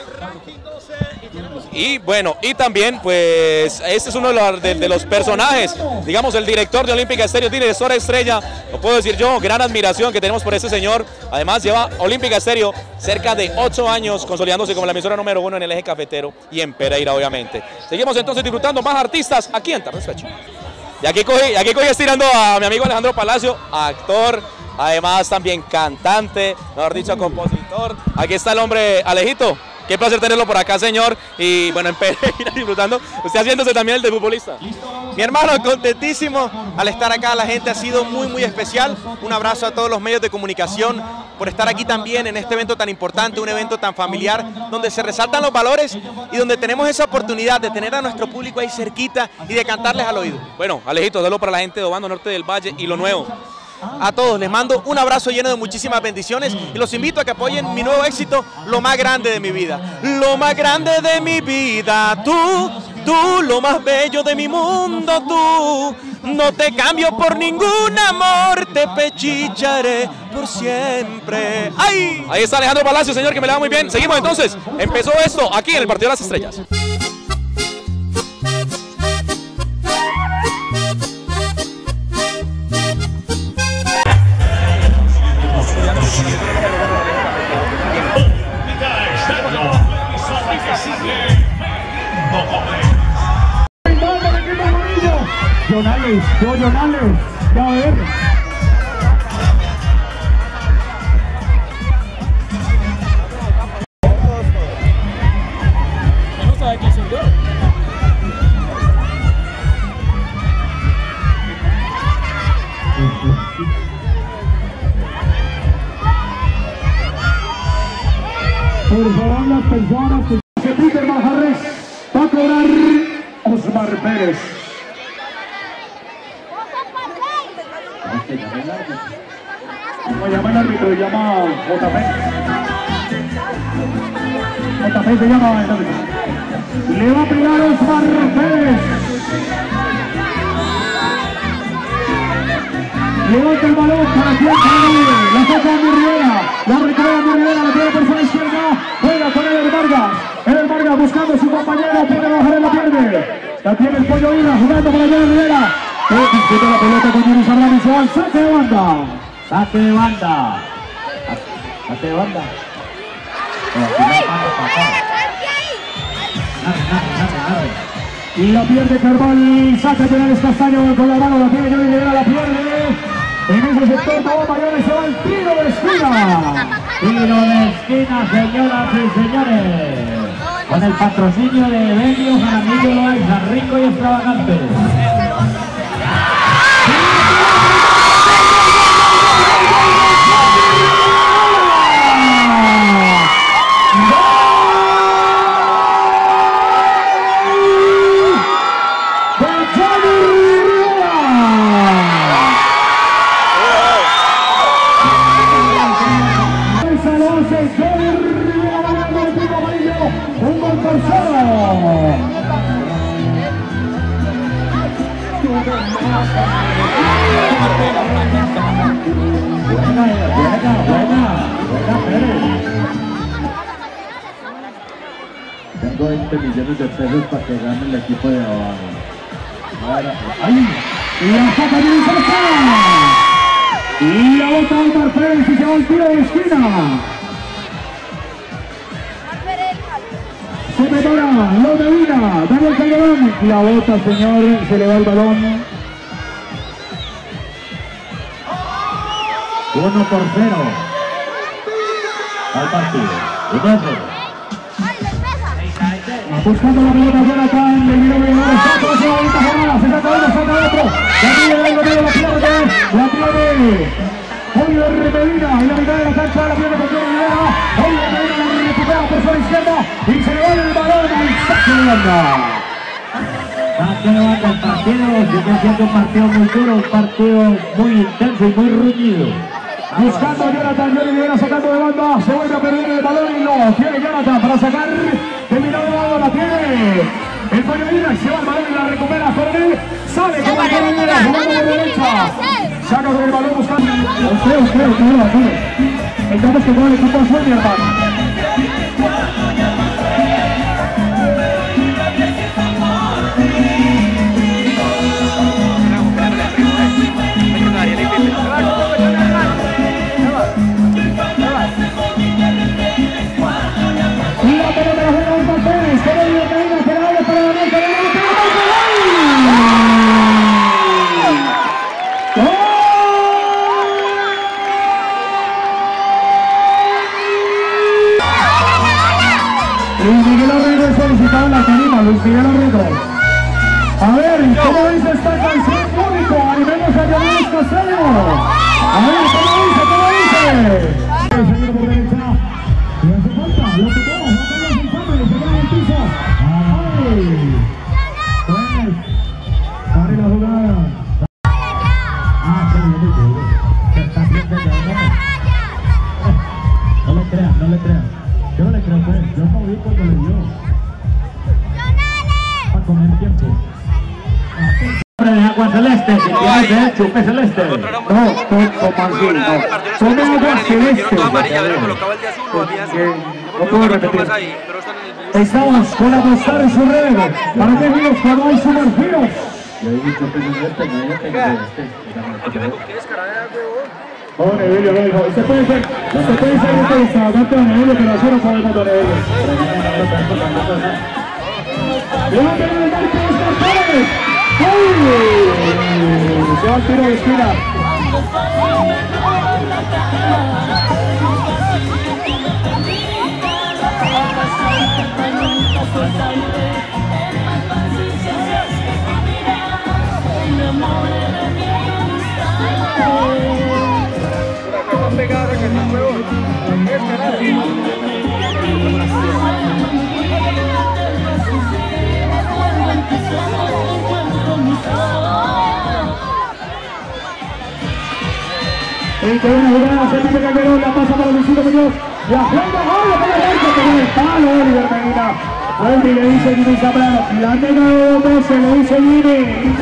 Y bueno, y también pues este es uno de los personajes, digamos el director de Olímpica Estéreo, director estrella, lo puedo decir yo, gran admiración que tenemos por este señor. Además lleva Olímpica Estéreo cerca de 8 años consolidándose como la emisora número 1 en el eje cafetero y en Pereira obviamente. Seguimos entonces disfrutando más artistas aquí en Tarde Despecho. Y aquí cogí estirando a mi amigo Alejandro Palacio, actor, además también cantante, mejor dicho compositor. Aquí está el hombre Alejito. Qué placer tenerlo por acá, señor. Y bueno, en Pereira disfrutando. Usted haciéndose también el de futbolista. Mi hermano, contentísimo al estar acá. La gente ha sido muy especial. Un abrazo a todos los medios de comunicación por estar aquí también en este evento tan importante, un evento tan familiar, donde se resaltan los valores y donde tenemos esa oportunidad de tener a nuestro público ahí cerquita y de cantarles al oído. Bueno, Alejito, dalo para la gente de Obando Norte del Valle y Lo Nuevo. A todos les mando un abrazo lleno de muchísimas bendiciones y los invito a que apoyen mi nuevo éxito, Lo Más Grande de Mi Vida. Lo más grande de mi vida, tú, lo más bello de mi mundo, tú. No te cambio por ningún amor, te pechicharé por siempre. ¡Ay! Ahí está Alejandro Palacio, señor, que me le va muy bien. Seguimos entonces. Empezó esto aquí en el Partido de las Estrellas. Jonales, ya a ver. No sabe quién soy yo. Por favor, las personas que Peter Manjarres va a cobrar Osmar Pérez. ¿Cómo llama el árbitro? Se llama JP. JP se llama el árbitro. Le va a pegar Osmar Pérez. Levanta el balón para quien la saca Murriera, la recrea Murriera, la tiene por su izquierda, juega con Eder Vargas. Eder Vargas buscando a su compañero, puede bajar en la pierde. La tiene el Pollo Vila jugando para Eder Rivera. Disputa la pelota con Yuri Sardán visual, saque de banda. Saque de banda. Saque de banda. Y la pierde Carval, saca Penales Castaño con la mano, la tiene Yuri Rivera, la pierde. En ese sector, todo Mayores se va el tiro de esquina. Tiro de esquina, señoras y señores. Con el patrocinio de Benio, Jaramillo Loaiza, rico y extravagante. Tengo 20 millones de pesos para que gane el equipo de abajo. Ahí. Y la saca bien cerca. Y la bota Omar Pérez y se va al tiro de esquina. Se prepara, lo domina, Daniel Calderón. La bota, señor, se le va el balón. 1-0 al partido. Buscando la pelota Jonathan, le vino bien, se saca uno, otro. La tiene, la pierde. Oliver Medina, en la mitad de la cancha, la pierde con Rivera. Oliver Medina la recupera por su izquierda y se le va el balón al saque de banda. Saque de banda el partido, sigue siendo un partido muy duro, un partido muy intenso y muy reñido. Buscando a Jonathan, Rivera sacando de banda, se vuelve a perder el balón y lo tiene Jonathan para sacar. Terminado de lado, la tiene el Coronel, se va el balón y la recupera Coronel, sale con la Coronel, jugando de derecha, saca con el balón buscando. Creo. Entonces que todo el equipo azul, mi hermano. Luis Miguel Arregos solicitaba la tarima, Luis Miguel Arregos. A ver, ¿cómo dice esta canción público? Animemos a Diomedes Castello. A ver, ¿cómo dice? Seguido por derecha. Le hace falta, lo tocó, va a caer sin fama, le pegaba en el piso. ¡Ay! Pues, pare la jugada. Muy duro. Se está haciendo ya. No le creas. Yo no le creo, pues. Yo no vi cuando le dio. Para comer tiempo. De agua celeste, si tienes chupe celeste. No, como así, no. Tome agua celeste. No puedo repetir. Estamos con la postal en su red. Para que amigos, cuando hay sumergidos. Le he dicho chupe celeste, no hay Don Evelio lo dijo, usted puede ser este extravagante Don Evelio, pero así no podemos Don Evelio. ¡Levante el marco de Oscar Pérez! ¡Uy! Se va al tiro de esquina. Pegada que está nuevo. Y que una jugada se pide Calderón, la pasa para Luisito Muñoz. La juega, ¡ay! La pega con el palo, Oliver Medina. Wendy le dice Jimmy Zambrano, la han negado 2 veces, le dice Jimmy.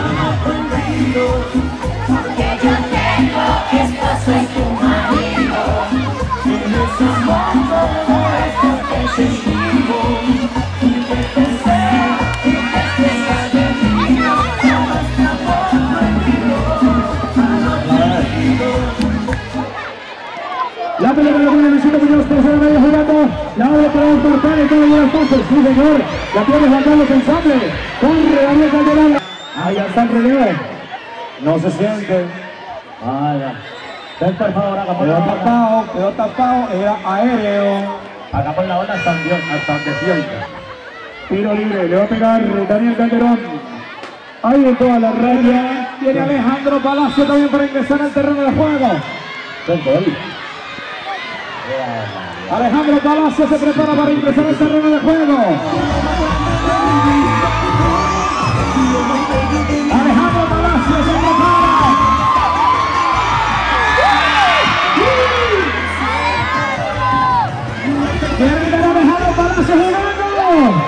Porque yo tengo esposo y tu marido. En ese mundo es excesivo. La pelota la pone Luisito Muñoz, tercera media jugando. La abre para Oscar Pérez, todo el paso. Sí, señor. La pierde Juan Carlos Ensamble. Corre Daniel Calderón. Ahí está el relevo. No se siente. Vaya. Por favor, quedó tapado, era aéreo. Acá por la onda hasta donde sienta. Tiro libre, le va a pegar Daniel Calderón. Ahí en toda la raya. Tiene Alejandro Palacio también para ingresar al terreno de juego. Buen gol. Alejandro Palacio se prepara para ingresar al terreno de juego. Alejandro Palacio se prepara. Quiere Alejandro Palacio jugando.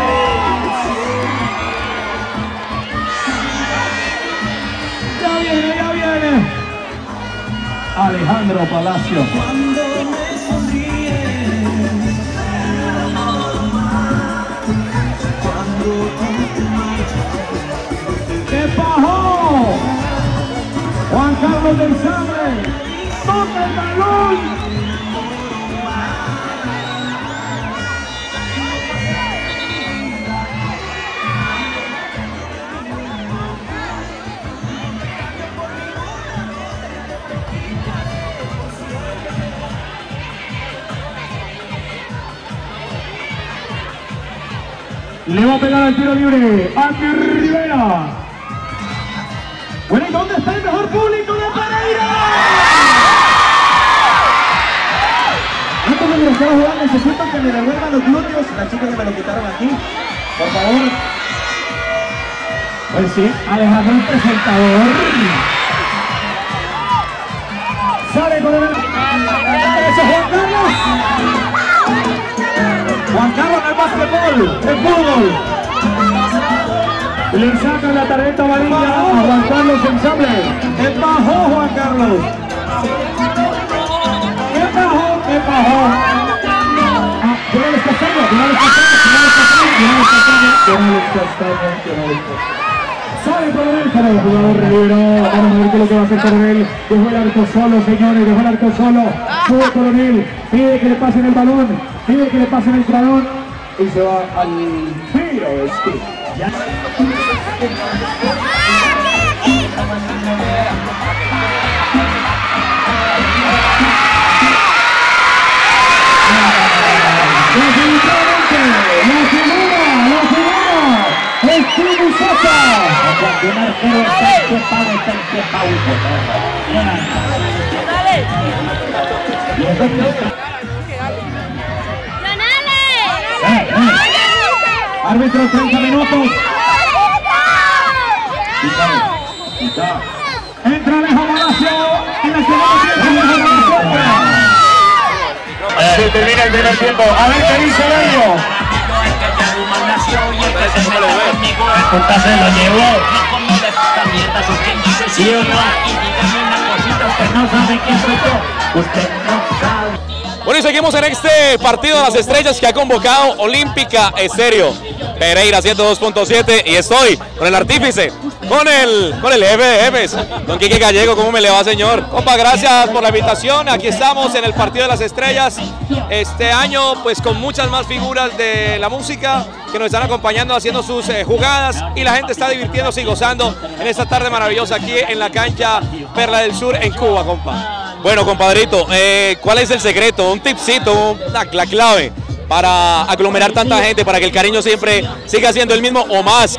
Ya viene. Alejandro Palacio. Carlos del Sabre, toca el balón. Le va a pegar al tiro libre, Andy Rivera. Bueno, ¿y dónde está el mejor público de Pereira? Antes de ingresar a jugar, necesito que me devuelvan los glúteos, las chicas que me lo quitaron aquí, por favor. Pues sí, Alejandro el presentador. Sale con el... ¡Eso, Juan Carlos! Juan Carlos en el básquetbol, el fútbol. Le sacan la tarjeta amarilla a Juan Carlos Ensamble. Empajó Juan Carlos. Empajó. Lionel Castaño. Sale Coronel para el jugador Rivero. Vamos a ver qué es lo que va a hacer Coronel. Dejó el arco solo, señores, dejó el arco solo. Sube Coronel, pide que le pasen el balón, pide que le pasen el balón y se va al tiro. Ya. Árbitro, 30 minutos. Entra Alejo Palacio en la segunda tiempo. Se termina el primer tiempo. A ver qué dice Bello. Se lo llevó. ¿Sí o no? No sabe qué es usted no sabe. Bueno, y seguimos en este partido de las estrellas que ha convocado Olímpica Estéreo. Pereira 102.7 y estoy con el artífice, con el jefe de jefes, don Quique Gallego. ¿Cómo me le va, señor? Compa, gracias por la invitación. Aquí estamos en el partido de las estrellas. Este año, pues con muchas más figuras de la música que nos están acompañando, haciendo sus jugadas, y la gente está divirtiéndose y gozando en esta tarde maravillosa aquí en la cancha Perla del Sur en Cuba, compa. Bueno, compadrito, ¿cuál es el secreto? Un tipcito, la clave para aglomerar tanta gente, para que el cariño siempre siga siendo el mismo o más.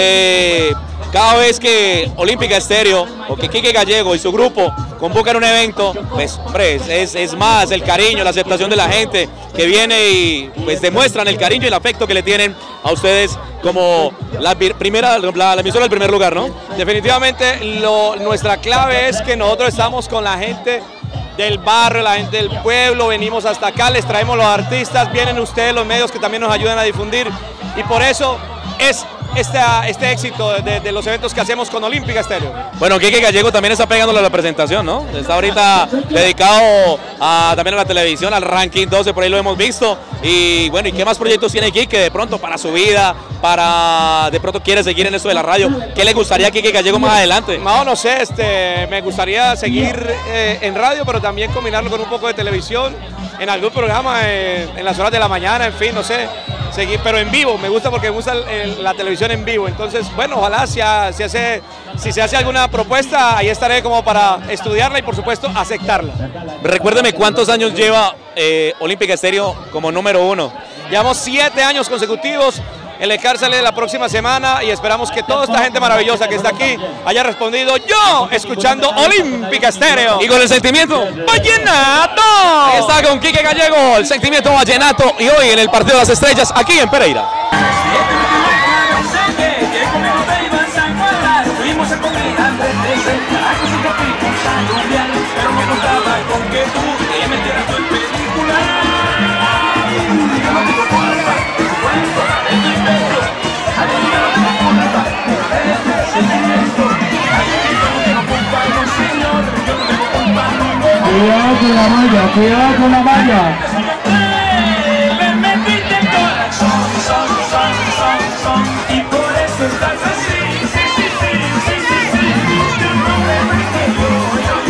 Cada vez que Olímpica Estéreo o que Quique Gallego y su grupo convocan un evento, pues hombre, es más el cariño, la aceptación de la gente que viene y pues demuestran el cariño y el afecto que le tienen a ustedes como la emisora del primer lugar, ¿no? Definitivamente nuestra clave es que nosotros estamos con la gente del barrio, la gente del pueblo, venimos hasta acá, les traemos los artistas, vienen ustedes los medios que también nos ayudan a difundir, y por eso es este éxito de los eventos que hacemos con Olímpica Estéreo. Bueno, Quique Gallego también está pegándole a la presentación, ¿no? Está ahorita dedicado también a la televisión, al Ranking 12, por ahí lo hemos visto. Y bueno, ¿y qué más proyectos tiene Quique de pronto para su vida, para de pronto quiere seguir en esto de la radio? ¿Qué le gustaría a Quique Gallego más adelante? No sé, me gustaría seguir en radio, pero también combinarlo con un poco de televisión, en algún programa, en las horas de la mañana, en fin, no sé. Seguir, pero en vivo, me gusta porque me gusta la televisión en vivo. Entonces, bueno, ojalá si se hace alguna propuesta, ahí estaré como para estudiarla y por supuesto aceptarla. Recuérdeme cuántos años lleva Olímpica Estéreo como número 1. Llevamos 7 años consecutivos. El ECAR sale la próxima semana y esperamos que toda esta gente maravillosa que está aquí haya respondido yo escuchando Olímpica Estéreo. Y con el sentimiento vallenato. Ahí está con Quique Gallego, el sentimiento vallenato, y hoy en el partido de las estrellas aquí en Pereira. Cuidado con la malla, cuidado con la malla. Me metiste el corazón, y por eso estás así. Sí.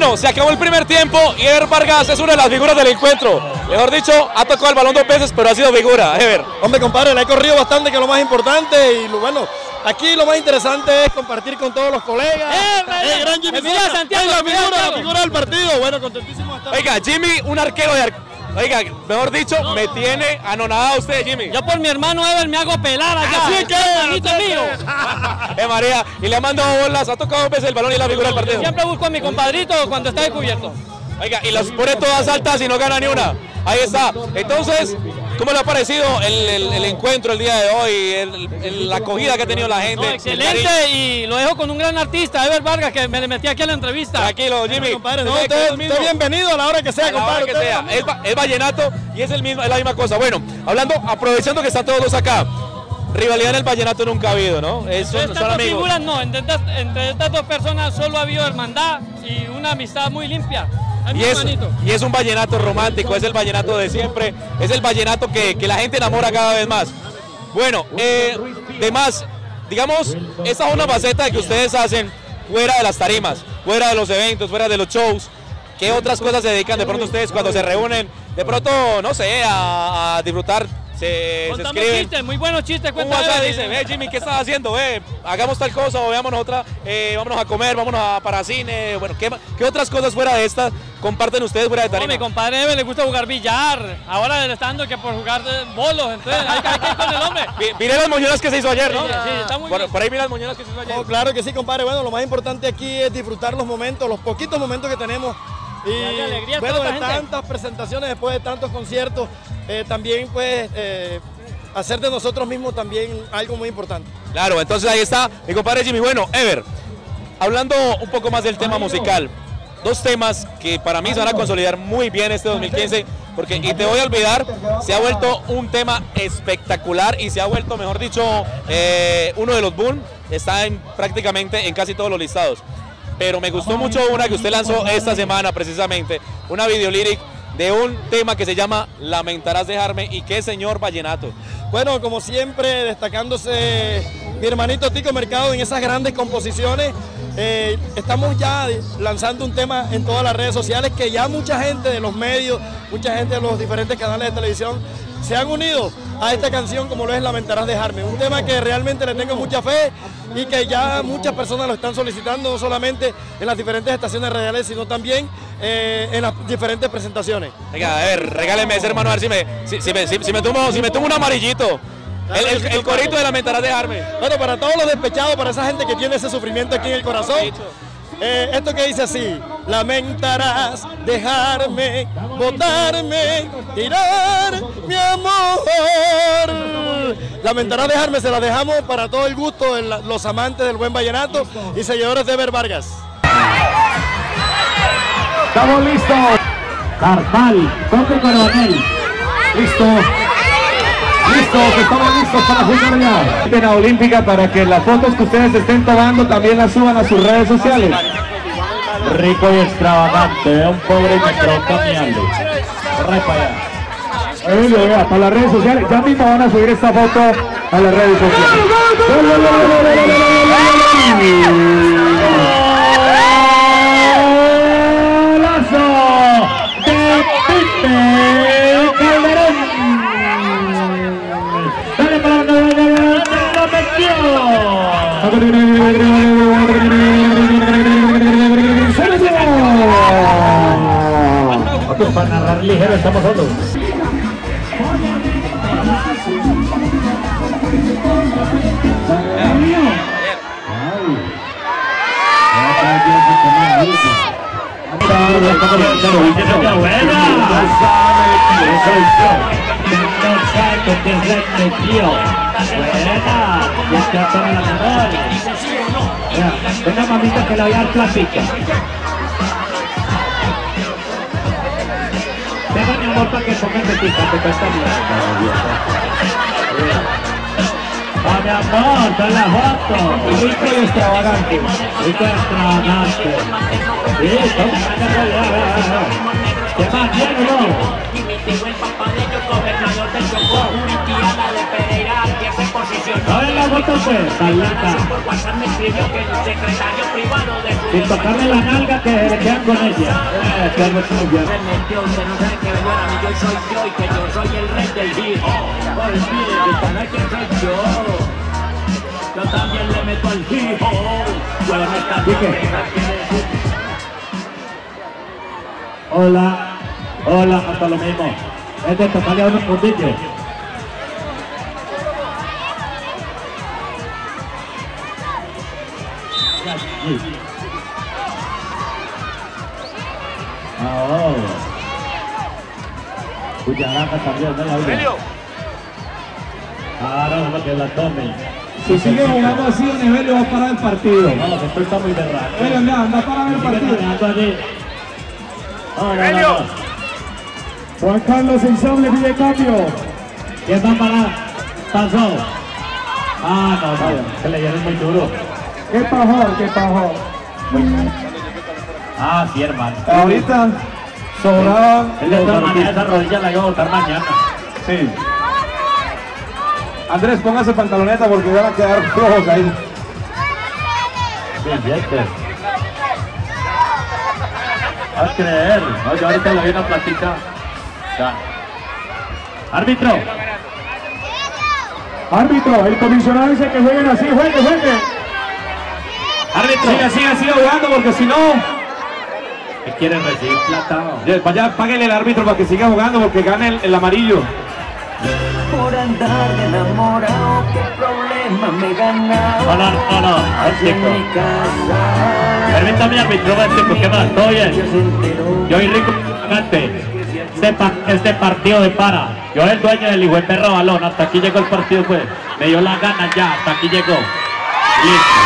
Bueno, se acabó el primer tiempo y Ever Vargas es una de las figuras del encuentro. Mejor dicho, ha tocado el balón 2 veces, pero ha sido figura, Ever. Hombre, compadre, le he corrido bastante, que es lo más importante. Y bueno, aquí lo más interesante es compartir con todos los colegas. Gran Jimmy Sosa, Santiago, la figura del partido. Bueno, contentísimo de estar. Oiga, Jimmy, un arquero de Oiga, mejor dicho, me tiene anonadado usted, Jimmy. Yo por mi hermano Ever me hago pelar acá. Así que, hermanito mío. María, y le ha mandado bolas, ha tocado 2 veces el balón y la figura del partido. Siempre busco a mi compadrito cuando está descubierto. Oiga, y las pone todas altas y no gana ni una. Ahí está. Entonces, ¿cómo le ha parecido el encuentro el día de hoy? La acogida que ha tenido la gente. No, excelente, y lo dejo con un gran artista, Ever Vargas, que me le metí aquí a la entrevista. Tranquilo, Jimmy. Compadre, no, usted bienvenido a la hora que sea, compadre. Que sea. Es vallenato y es la misma cosa. Bueno, aprovechando que están todos dos acá. Rivalidad en el vallenato nunca ha habido, ¿no? Son amigos. Figuras no, entre estas dos personas solo ha habido hermandad y una amistad muy limpia. Y es un vallenato romántico, es el vallenato de siempre, es el vallenato que la gente enamora cada vez más. Bueno, demás, digamos, esa es una faceta que ustedes hacen fuera de las tarimas, fuera de los eventos, fuera de los shows. ¿Qué otras cosas se dedican de pronto ustedes cuando se reúnen? De pronto, no sé, a disfrutar. Se escriben chistes, muy buenos chistes. Un WhatsApp dice, ve Jimmy, ¿qué estás haciendo? Hagamos tal cosa o veámonos otra, vámonos a comer, vámonos para cine. Bueno, ¿qué otras cosas fuera de estas comparten ustedes fuera de tarima? Mi compadre Ever le gusta jugar billar, ahora le está dando que por jugar bolos, entonces hay que ir con el hombre. Miré las moñonas que se hizo ayer, ¿no? Sí, está muy bien. Por ahí miré las moñonas que se hizo ayer. Oh, claro que sí, compadre. Bueno, lo más importante aquí es disfrutar los momentos, los poquitos momentos que tenemos. Y alegría bueno, de gente. tantas presentaciones, después de tantos conciertos, también pues hacer de nosotros mismos también algo muy importante. Claro, entonces ahí está mi compadre Jimmy. Bueno, Ever, hablando un poco más del tema musical, 2 temas que para mí se van a consolidar muy bien este 2015, porque, y te voy a olvidar, se ha vuelto un tema espectacular y se ha vuelto, mejor dicho, uno de los boom, está prácticamente en casi todos los listados. Pero me gustó mucho una que usted lanzó esta semana precisamente, una videolíric de un tema que se llama Lamentarás dejarme, y qué señor vallenato. Bueno, como siempre, destacándose mi hermanito Tico Mercado en esas grandes composiciones. Estamos ya lanzando un tema en todas las redes sociales que ya mucha gente de los medios, mucha gente de los diferentes canales de televisión se han unido a esta canción como lo es Lamentarás dejarme. Un tema que realmente le tengo mucha fe y que ya muchas personas lo están solicitando, no solamente en las diferentes estaciones radiales, sino también en las diferentes presentaciones. Venga, a ver, regáleme ese, hermano, a ver si me tomo un amarillito. El corito de Lamentarás dejarme. Bueno, para todos los despechados, para esa gente que tiene ese sufrimiento aquí en el corazón, esto que dice así: lamentarás dejarme, botarme, tirar mi amor. Lamentarás dejarme, se la dejamos para todo el gusto de los amantes del buen vallenato y seguidores de Ever Vargas. Estamos listos. Carpal, Coque Coronel. Listo. Listos, estamos listos para jugar ya. Pena olímpica para que las fotos que ustedes estén tomando también las suban a sus redes sociales. Rico y extravagante, un pobre metro cambiando. Corre para allá. Para las redes sociales, ya mismo van a subir esta foto a las redes sociales. Para narrar ligero estamos solos. Venga, mamita, que la voy a dar plática. Venga, mi amor, para que ponga en petica, te cuesta bien. Mi amor, con la foto. Rico y extravagante. Rico y extravagante. Sí, ¿qué más? ¿Bien o no? El papá de ellos, gobernador del Chocó, Uriquiada de Pereira, que se posicionó. foto pues, Carlita. Sin tocarle la nalga que le quedan con ella. Que algo es muy bien. Se metió, usted no sabe que vendió a mí, yo soy yo y que yo soy el rey del hip hop. Olvídate, ¿sabes quién soy yo? Yo también le meto al hip hop. Yo no está bien. Hola, hola, hasta lo mismo. Es de tocarle a unos puntillos. Oh. Cucharaca también, ¿no? Ahora vamos a que la tomen. Si sigue jugando así, Evelio va a parar el partido. No, esto está muy berraco. Evelio, anda para ver el partido. Evelio. Juan Carlos Insable pide cambio. ¿Quién va a parar? Pasó. Ah, no, se le dieron muy duro. ¿Qué pasó? ¿Qué pasó? Ah, sí, hermano. Ahorita sobraban. Él de todas maneras esa rodilla la iba a botar mañana. Sí. Andrés, póngase pantaloneta porque van a quedar flojos ahí. Billete. A creer. No, yo ahorita le doy una platica. Ya. Árbitro. Árbitro, el comisionado dice que jueguen así, jueguen. Árbitro. Siga jugando porque si no... ¿Qué quieren recibir plata? Vaya, páguenle al árbitro para que siga jugando porque gane el amarillo. Por andar de enamorado, qué problema me ganaba. No, chico. Permítame, árbitro, ¿qué más? ¿Todo bien? Yo y Rico, este partido de para. Yo el dueño del hijo de perro balón. Hasta aquí llegó el partido, pues. Me dio las ganas ya, hasta aquí llegó. Listo.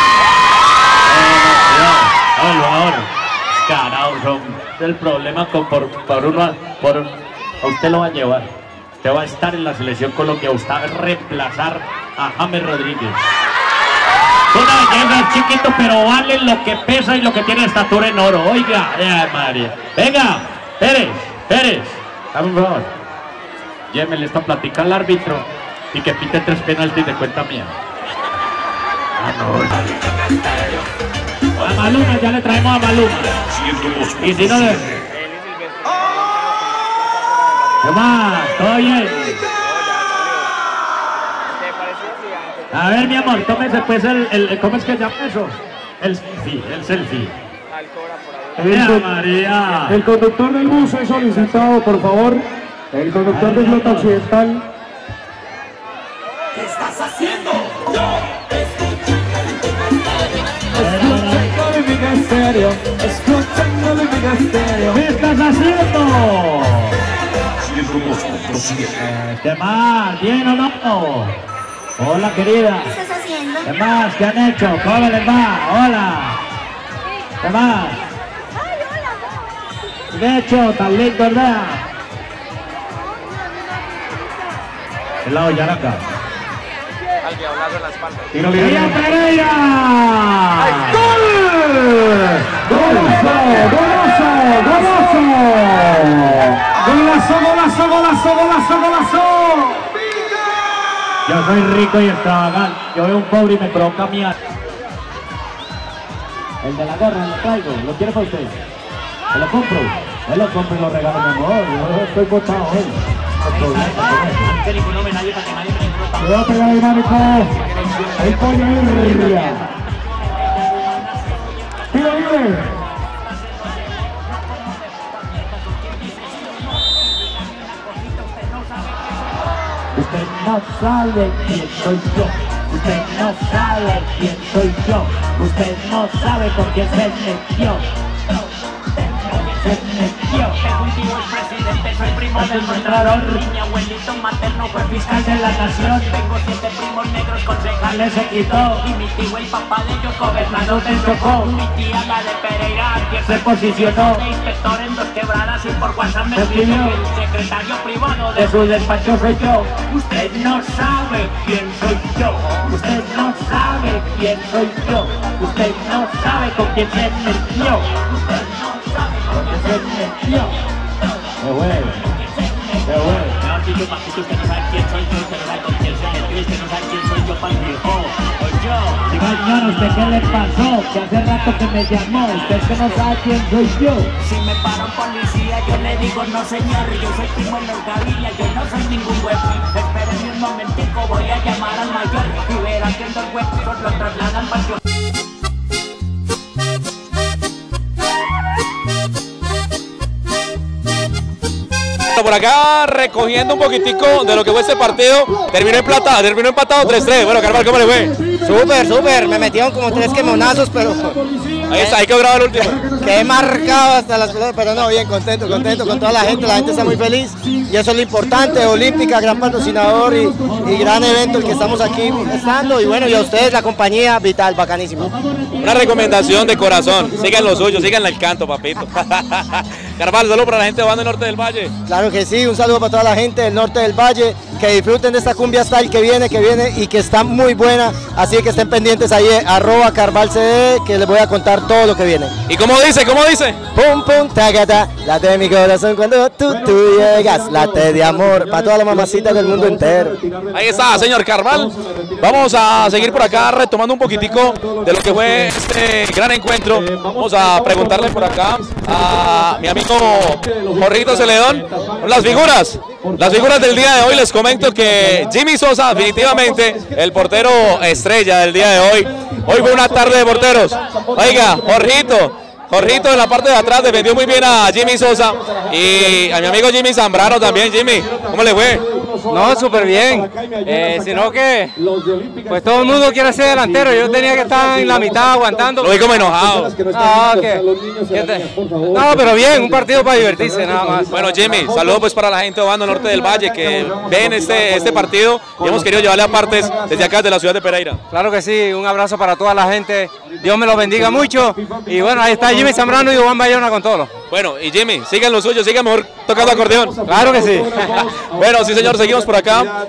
El jugador. Carajo, son el problema con por uno, a usted lo va a llevar. Usted va a estar en la selección Colombia, usted va a reemplazar a James Rodríguez. Una belleza, chiquito, pero vale lo que pesa y lo que tiene estatura en oro. Oiga, María. Venga, Pérez, dame un favor. Llévele esta plática al árbitro y que pite 3 penaltis de cuenta mía. Ah, no. A Maluma, ya le traemos a Maluma. Y si no le... ¿Qué más? ¿Todo bien? A ver, mi amor, tómese pues ¿cómo es que se llama eso? El selfie. María. El conductor del bus es solicitado, por favor. El conductor de Flota Occidental. ¿Qué estás haciendo? Escuchando mi vida estéreo. ¿Qué estás haciendo? ¿Qué más? ¿Bien o no? Hola, querida. ¿Qué estás haciendo? ¿Qué más? ¿Qué han hecho? ¿Cómo les va? Hola. ¿Qué más? ¿Qué han hecho? Tan lindo, ¿verdad? El lado Yaraca. Al diablazo en la espalda. ¡Tiro Pereira! ¡Gol! ¡Golazo! Yo soy rico y extravagante. Yo veo un pobre y me provoca miar. El de la gorra lo traigo. ¿Lo quiere para usted? ¿Me lo compro? Me lo compro y lo regalo, mi amor. Yo estoy botado hoy. Le voy a pegar el Marico. El pollo Irria. Tiro libre. Usted no sabe quién soy yo. Usted no sabe quién soy yo. Usted no sabe con quién se metió. Se metió. Tengo un tío, el presidente, soy primo del administrador. Mi abuelito materno fue fiscal de la nación. Tengo 7 primos negros, concejales se quitó. Y mi tío, el papá de ellos, gobernador del Chocó. Mi tía, la de Pereira, que se posicionó de inspector en 2 quebradas y por WhatsApp me escribió que el secretario privado de su despacho soy yo. Usted no sabe quién soy yo. Usted no sabe quién soy yo. Usted no sabe con quién se metió. Usted no sabe con quién se metió. ¡Qué bueno! ¡Qué bueno! Mejor dicho, papito, usted no sabe quién soy yo, usted no sabe con quién se metió, usted no sabe quién soy yo, pan viejo. Señor, ¿usted qué le pasó? Que hace rato que me llamó, usted que no sabe quién soy yo. Si me para un policía, yo le digo no señor, yo soy primo en los Gaviria, yo no soy ningún huevo. Espérenme un momentico, voy a llamar al mayor y verán que estos huevos lo trasladan para yo. Por acá recogiendo un poquitico de lo que fue este partido, terminó empatado 3-3. Bueno, Carval, ¿cómo le fue? Súper, me metieron como 3 quemonazos, pero ahí está, hay que grabar el último. Quedé marcado hasta las pelotas, pero no, bien, contento con toda la gente está muy feliz y eso es lo importante. Olímpica, gran patrocinador y gran evento el que estamos aquí estando, y bueno, y a ustedes la compañía vital, bacanísimo. Una recomendación de corazón, sigan lo suyo, sigan el canto, papito. Carval, saludo para la gente de Banda Norte del Valle. Claro que sí, un saludo para toda la gente del Norte del Valle, que disfruten de esta cumbia style que viene y que está muy buena, así que estén pendientes ahí, @CarvalCD, que les voy a contar todo lo que viene. ¿Y cómo dice? Pum pum tagata, late de mi corazón cuando tú llegas, late de amor, para todas las mamacitas del mundo entero. Ahí está, señor Carval. Vamos a seguir por acá retomando un poquitico de lo que fue este gran encuentro. Vamos a preguntarle por acá a mi amigo Jorrito Celedón las figuras del día de hoy. Les comento que Jimmy Sosa, definitivamente el portero estrella del día de hoy. Hoy fue una tarde de porteros. Oiga, Jorrito en la parte de atrás defendió muy bien a Jimmy Sosa y a mi amigo Jimmy Zambrano también. Jimmy, ¿cómo le fue? No, súper bien, sino que pues todo el mundo quiere ser delantero, yo tenía que estar en la mitad aguantando. Lo vi como enojado. No, pero bien, un partido para divertirse nada más. Bueno, Jimmy, saludos pues para la gente de Banda Norte del Valle que ven este partido y hemos querido llevarle a partes desde acá de la ciudad de Pereira. Claro que sí, un abrazo para toda la gente, Dios me los bendiga mucho y bueno, ahí está Jimmy Zambrano y Juan Bayona con todo. Bueno, y Jimmy, sigan lo suyo, sigan mejor tocando acordeón. Claro que sí. Bueno, sí señor, seguimos por acá.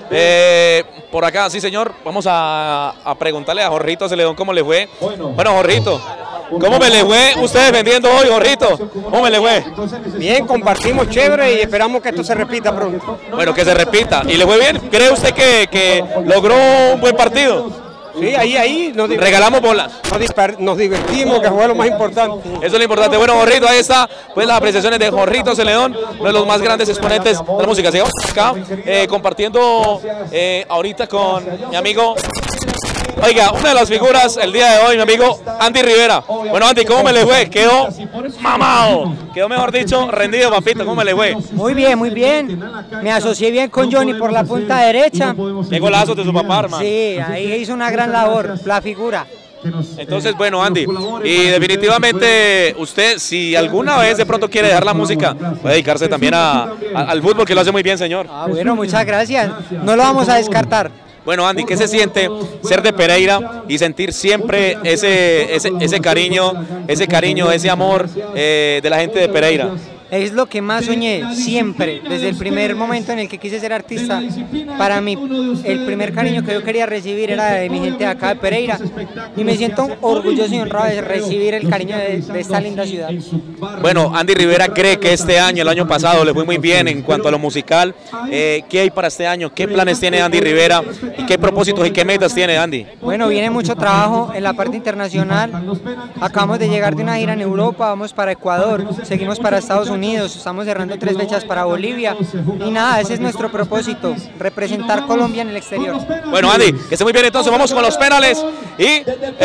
Por acá, sí señor, vamos a preguntarle a Jorrito Celedón cómo le fue. Bueno, Jorrito, ¿cómo me le fue usted vendiendo hoy, Jorrito? ¿Cómo me le fue? Bien, compartimos chévere y esperamos que esto se repita pronto. Bueno, que se repita. ¿Y le fue bien? ¿Cree usted que logró un buen partido? Sí, ahí regalamos bolas. Nos divertimos, que fue lo más importante. Eso es lo importante. Bueno, Jorrito, ahí está pues las apreciaciones de Jorrito Celedón, uno de los más grandes exponentes de la música. Sigamos acá compartiendo ahorita con mi amigo. Oiga, una de las figuras el día de hoy, mi amigo Andy Rivera. Bueno, Andy, ¿cómo me le fue? Quedó mamado. Quedó, mejor dicho, rendido, papito. ¿Cómo me le fue? Muy bien, muy bien. Me asocié bien con Johnny por la punta derecha. Qué golazo de su papá, hermano. Sí, ahí hizo una gran labor, la figura. Entonces, bueno, Andy, y definitivamente usted, si alguna vez de pronto quiere dejar la música, puede dedicarse también al fútbol, que lo hace muy bien, señor. Bueno, muchas gracias. No lo vamos a descartar. Bueno, Andy, ¿qué se siente ser de Pereira y sentir siempre ese cariño, ese amor de la gente de Pereira? Es lo que más soñé siempre, desde el primer momento en el que quise ser artista. Para mí, el primer cariño que yo quería recibir era de mi gente de acá de Pereira. Y me siento orgulloso y honrado de recibir el cariño de esta linda ciudad. Bueno, Andy Rivera cree que este año, el año pasado, le fue muy bien en cuanto a lo musical. ¿Qué hay para este año? ¿Qué planes tiene Andy Rivera? ¿Y qué propósitos y qué metas tiene Andy? Bueno, viene mucho trabajo en la parte internacional. Acabamos de llegar de una gira en Europa, vamos para Ecuador, seguimos para Estados Unidos. Estamos cerrando 3 fechas para Bolivia y nada, ese es nuestro propósito, representar Colombia en el exterior. Bueno, Andy, que esté muy bien, entonces vamos con los penales y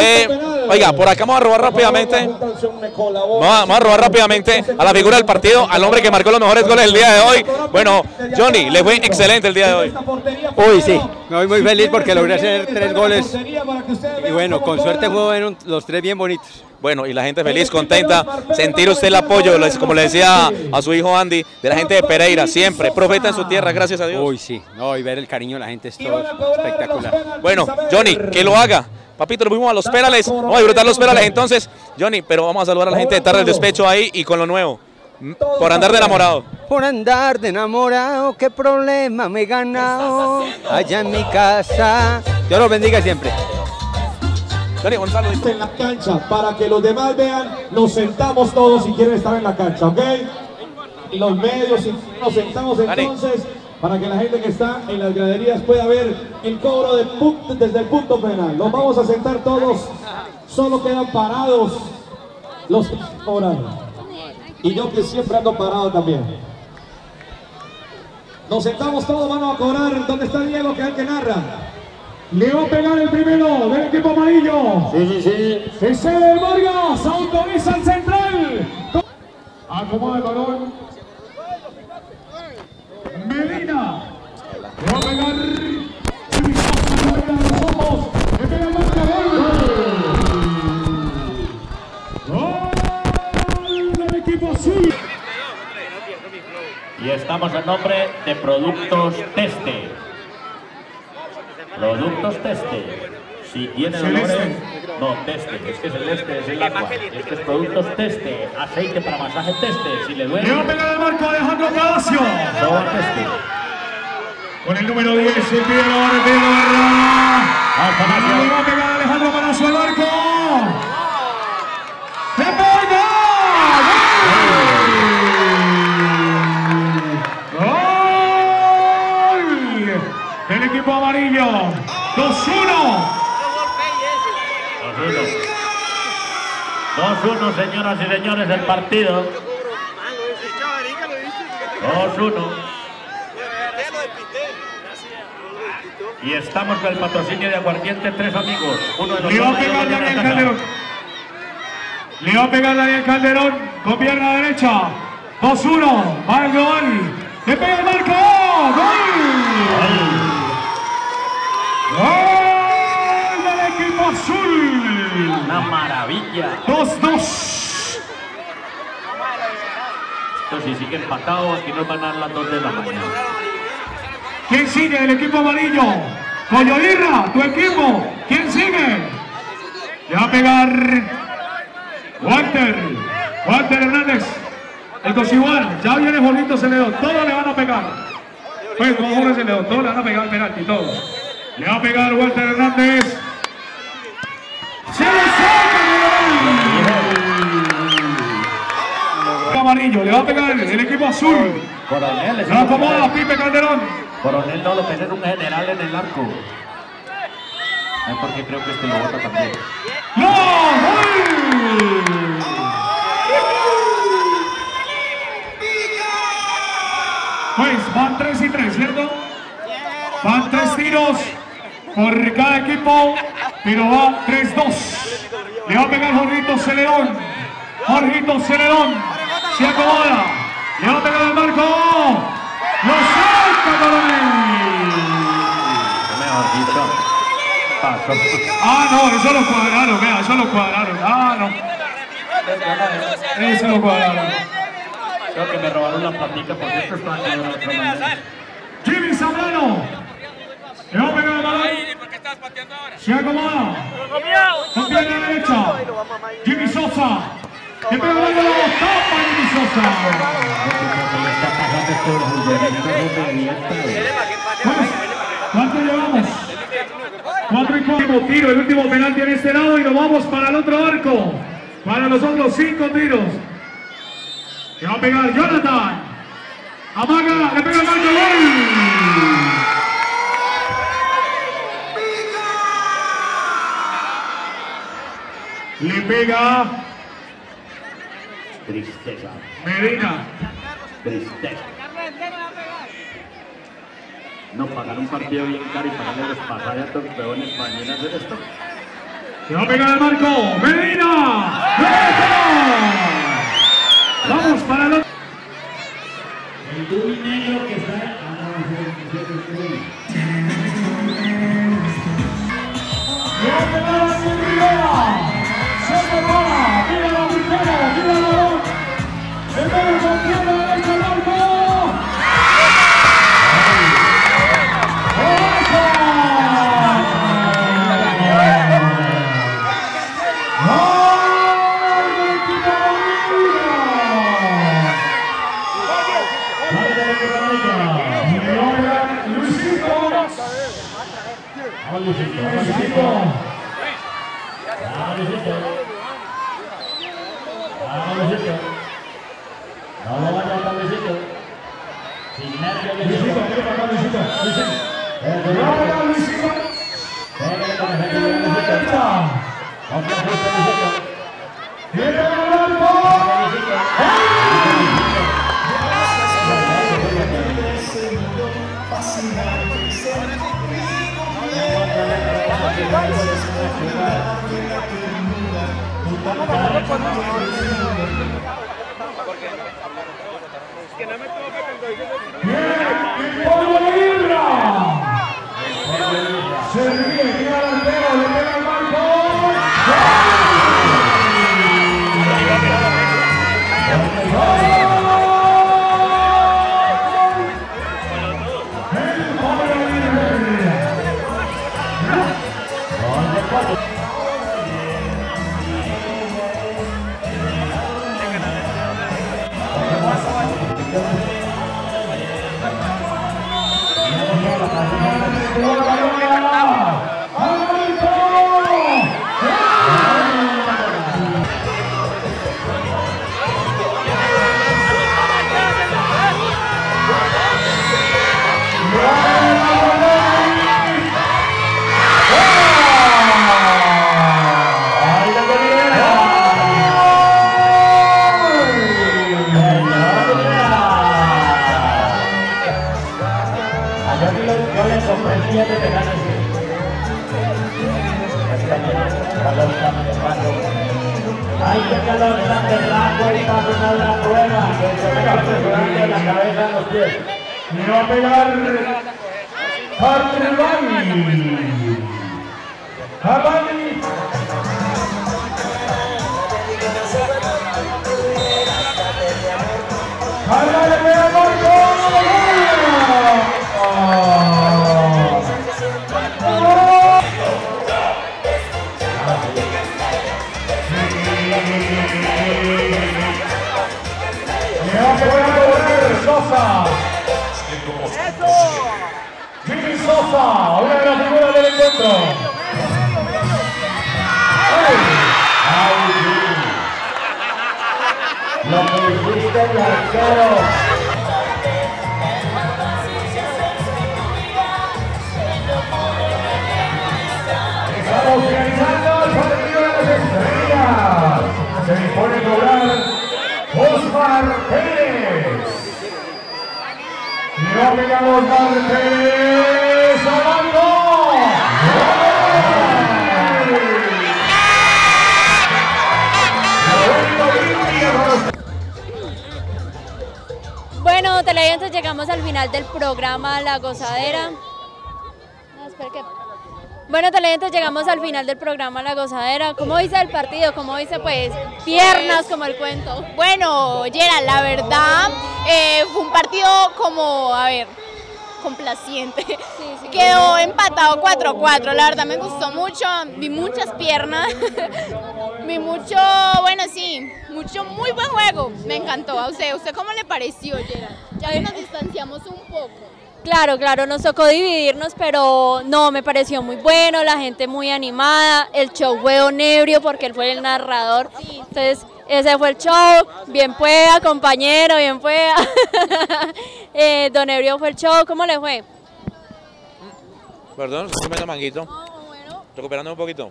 oiga, por acá vamos a robar rápidamente a la figura del partido, al hombre que marcó los mejores goles del día de hoy. Bueno, Johnny, le fue excelente el día de hoy. Uy, sí, me voy muy feliz porque logré hacer 3 goles y bueno, con suerte fueron los 3 bien bonitos. Bueno, y la gente feliz, contenta, sentir usted el apoyo, como le decía a su hijo Andy, de la gente de Pereira, siempre, profeta en su tierra, gracias a Dios. Uy, sí, no, y ver el cariño de la gente es todo espectacular. Bueno, Johnny, que lo haga. Papito, nos fuimos a los penales, vamos a disfrutar los penales entonces, Johnny, pero vamos a saludar a la gente de Tarde del Despecho ahí y con lo nuevo. Por andar de enamorado. Por andar de enamorado, qué problema me he ganado allá en mi casa. Dios los bendiga siempre. En la cancha, para que los demás vean, nos sentamos todos si quieren estar en la cancha, ¿ok? Y los medios, nos sentamos entonces para que la gente que está en las graderías pueda ver el cobro desde el punto penal. Nos vamos a sentar todos Solo quedan parados los que cobran. Y yo que siempre ando parado también. Nos sentamos todos, vamos a cobrar. ¿Dónde está Diego, que es el que narra? Le va a pegar el primero del equipo amarillo. Sí. Ese de Vargas, autoriza el central. Acomoda el balón. Medina. Le va a pegar. Los ojos. Le pega el marcador. Gol del equipo azul. Y estamos en nombre de Productos Teste. Productos Teste. Si tiene dolores, no, Teste, es que es el es el agua. Este es Productos Teste, aceite para masaje Teste. Si le duele. Le va a pegar el marco Alejandro Palacio. Todo Teste. Con el número 10, el pie de la barra. Le va a pegar Alejandro Palacio al marco. ¡Se pega! El equipo amarillo, 2-1. 2-1, señoras y señores, el partido. 2-1. Y estamos con el patrocinio de Aguardiente Tres Amigos. Uno de los Le va a pegar Daniel Calderón. Le va a pegar Daniel Calderón con pierna derecha. 2-1. Va el gol. Le pega el marco. ¡Gol! ¡Gol del equipo azul! Una maravilla. 2-2. Esto si sigue empatado, aquí nos van a dar las 2 de la mañana. ¿Quién sigue del equipo amarillo? Coyolirra, tu equipo. ¿Quién sigue? Le va a pegar Walter Hernández. El Cosigual. Ya viene Jorgito Celedón. Todos le van a pegar. Pues no Jorge Celedón. Todos le van a pegar el penalti. Todos. Le va a pegar Walter Hernández. ¡Se lo saca! Amarillo, le va a pegar el equipo azul. Coronel, se lo acomoda Pipe Calderón. Coronel no lo pega un general en el arco. Es porque creo que este lo bota también. ¡No! ¡Gol! Pues van 3 y 3, ¿cierto? Van 3 tiros por cada equipo, pero va 3-2. Le va a pegar Jorgito Celedón. Jorgito Celedón se acomoda. Le va a pegar el marco. ¡Lo saca, Coronel! Ah, no, eso lo cuadraron, vea, eso lo cuadraron. Ah, no. Eso lo cuadraron. Creo que me robaron la platica porque esto está en otra manera. Jimmy Zambrano. Le va a pegar el balón. Se acomoda. Con pierna derecha. Jimmy Sosa. Le pega el balón. Tapa Jimmy Sosa. ¿Cuánto llevamos? 4 y 4. Tiro, el último penalti en este lado y nos vamos para el otro arco. Para los otros 5 tiros. Le va a pegar Jonathan. Amaga, le pega el marco. ¡Gol! Le pega Tristeza. Medina. Tristeza. No pagar un partido bien caro y pagarle los pasajes a estos peones para venir a hacer esto. Le va a pegar el marco. Medina. Vamos para el otro. El tubi negro que está ahí. Le va a pegar a Daniel Rivera. Se prepara. Mira la mujer. Mira el balón. Le pega con pierna derecha al marco. Ay, qué calor tan berraco, está haciendo una prueba, que se pega presionando la cabeza en los pies. Y va a pegar Armani. ¡Armani le pega gol! Sosa. Jimmy Sosa, una de las figuras del encuentro. Lo que hiciste el arquero. Estamos finalizando el partido de las estrellas. Se dispone a cobrar Osmar Pérez. Y no pegamos Osmar Pérez a banco. Bueno, televidentes, llegamos al final del programa La Gozadera. Bueno, televidentes, llegamos al final del programa La Gozadera. ¿Cómo dice el partido? ¿Cómo dice, pues, piernas como el cuento? Bueno, Gerald, la verdad, fue un partido como, a ver, complaciente. Sí, quedó empatado 4-4, la verdad me gustó mucho, vi muchas piernas, vi mucho, bueno, sí, mucho, muy buen juego, me encantó. ¿A usted cómo le pareció, Gerald? Ya que nos distanciamos un poco. Claro, nos tocó dividirnos, pero no, me pareció muy bueno, la gente muy animada, el show fue Don Ebrio porque él fue el narrador, sí. Entonces ese fue el show, bien pueda, compañero, bien pueda. Don Ebrio fue el show, ¿cómo le fue? Perdón, estoy comiendo manguito, recuperando un poquito.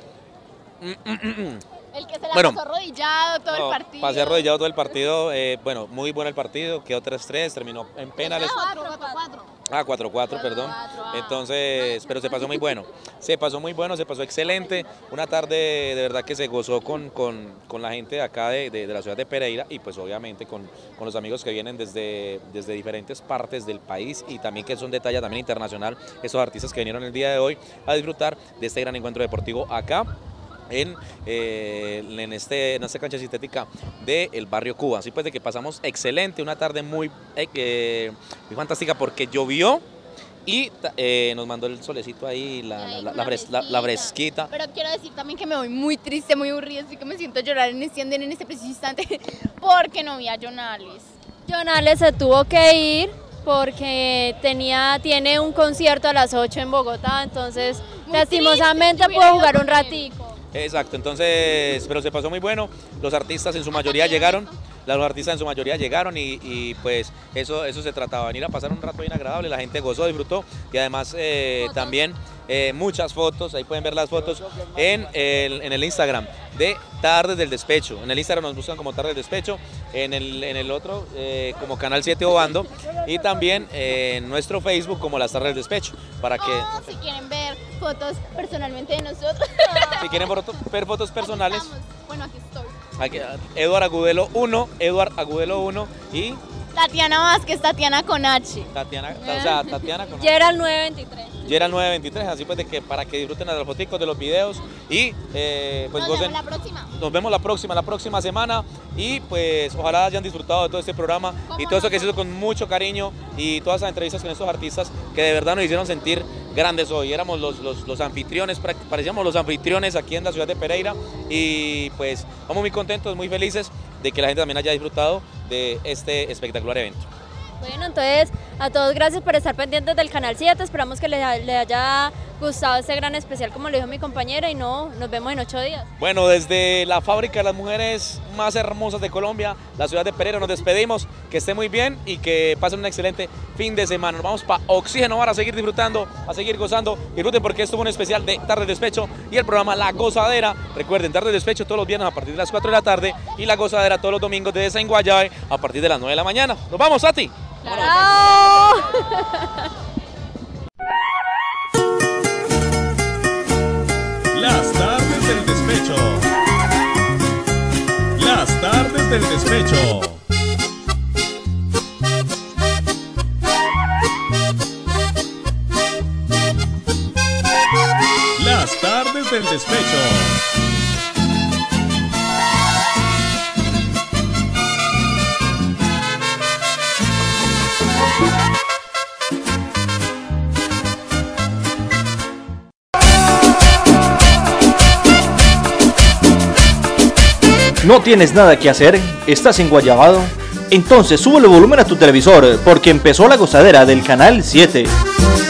El que se la pasó arrodillado todo el partido. Pasé arrodillado todo el partido, bueno, muy bueno el partido, quedó 3-3, terminó en penales. 4-4, perdón. Entonces, pero se pasó muy bueno, se pasó excelente, una tarde de verdad que se gozó con la gente de acá de la ciudad de Pereira y pues obviamente con los amigos que vienen desde diferentes partes del país y también que son de talla también internacional, esos artistas que vinieron el día de hoy a disfrutar de este gran encuentro deportivo acá en esta cancha sintética del barrio Cuba. Así pues de que pasamos excelente, una tarde muy fantástica porque llovió y nos mandó el solecito ahí, la fresquita. Pero quiero decir también que me voy muy triste, muy aburrida, así que me siento llorar en este preciso instante porque no vi a Jonales. Jonales se tuvo que ir porque tiene un concierto a las 8 en Bogotá, entonces muy lastimosamente pudo jugar un ratico. Exacto, entonces, pero se pasó muy bueno, los artistas en su mayoría llegaron, y pues eso se trataba, venir a pasar un rato bien agradable, la gente gozó, disfrutó y además también muchas fotos, ahí pueden ver las fotos en el Instagram de Tardes del Despecho. En el Instagram nos buscan como Tardes del Despecho, en el otro como Canal 7 Obando, y también en nuestro Facebook como Las Tardes del Despecho, para que... si quieren ver fotos personalmente de nosotros. Si quieren ver fotos personales. Bueno, aquí estoy. Aquí, Eduard Agudelo 1 y... Tatiana Vázquez, Tatiana con H. Tatiana con H. Gerald 923. Gerald 923, así pues para que disfruten de los fotos, de los videos y pues nos vemos la próxima. Nos vemos la próxima semana y pues ojalá hayan disfrutado de todo este programa y todo eso que se hizo con mucho cariño y todas esas entrevistas con estos artistas que de verdad nos hicieron sentir grandes hoy. Éramos los anfitriones, parecíamos los anfitriones aquí en la ciudad de Pereira y pues vamos muy contentos, muy felices de que la gente también haya disfrutado de este espectacular evento. Bueno, entonces a todos gracias por estar pendientes del Canal 7, esperamos que les haya gustado este gran especial como le dijo mi compañera y nos vemos en 8 días. Bueno, desde la fábrica de las mujeres más hermosas de Colombia, la ciudad de Pereira, nos despedimos, que esté muy bien y que pasen un excelente fin de semana. Nos vamos para Oxígeno Bar a seguir disfrutando, a seguir gozando. Disfruten porque esto fue un especial de Tarde de Despecho y el programa La Gozadera. Recuerden, Tarde de Despecho todos los viernes a partir de las 4 de la tarde y La Gozadera todos los domingos desde San Guayabé a partir de las 9 de la mañana. Nos vamos, Sati. ¡Chao! Las tardes del despecho. Las tardes del despecho. Las tardes del despecho. ¿No tienes nada que hacer? ¿Estás enguayabado? Entonces sube el volumen a tu televisor porque empezó La Gozadera del Canal 7.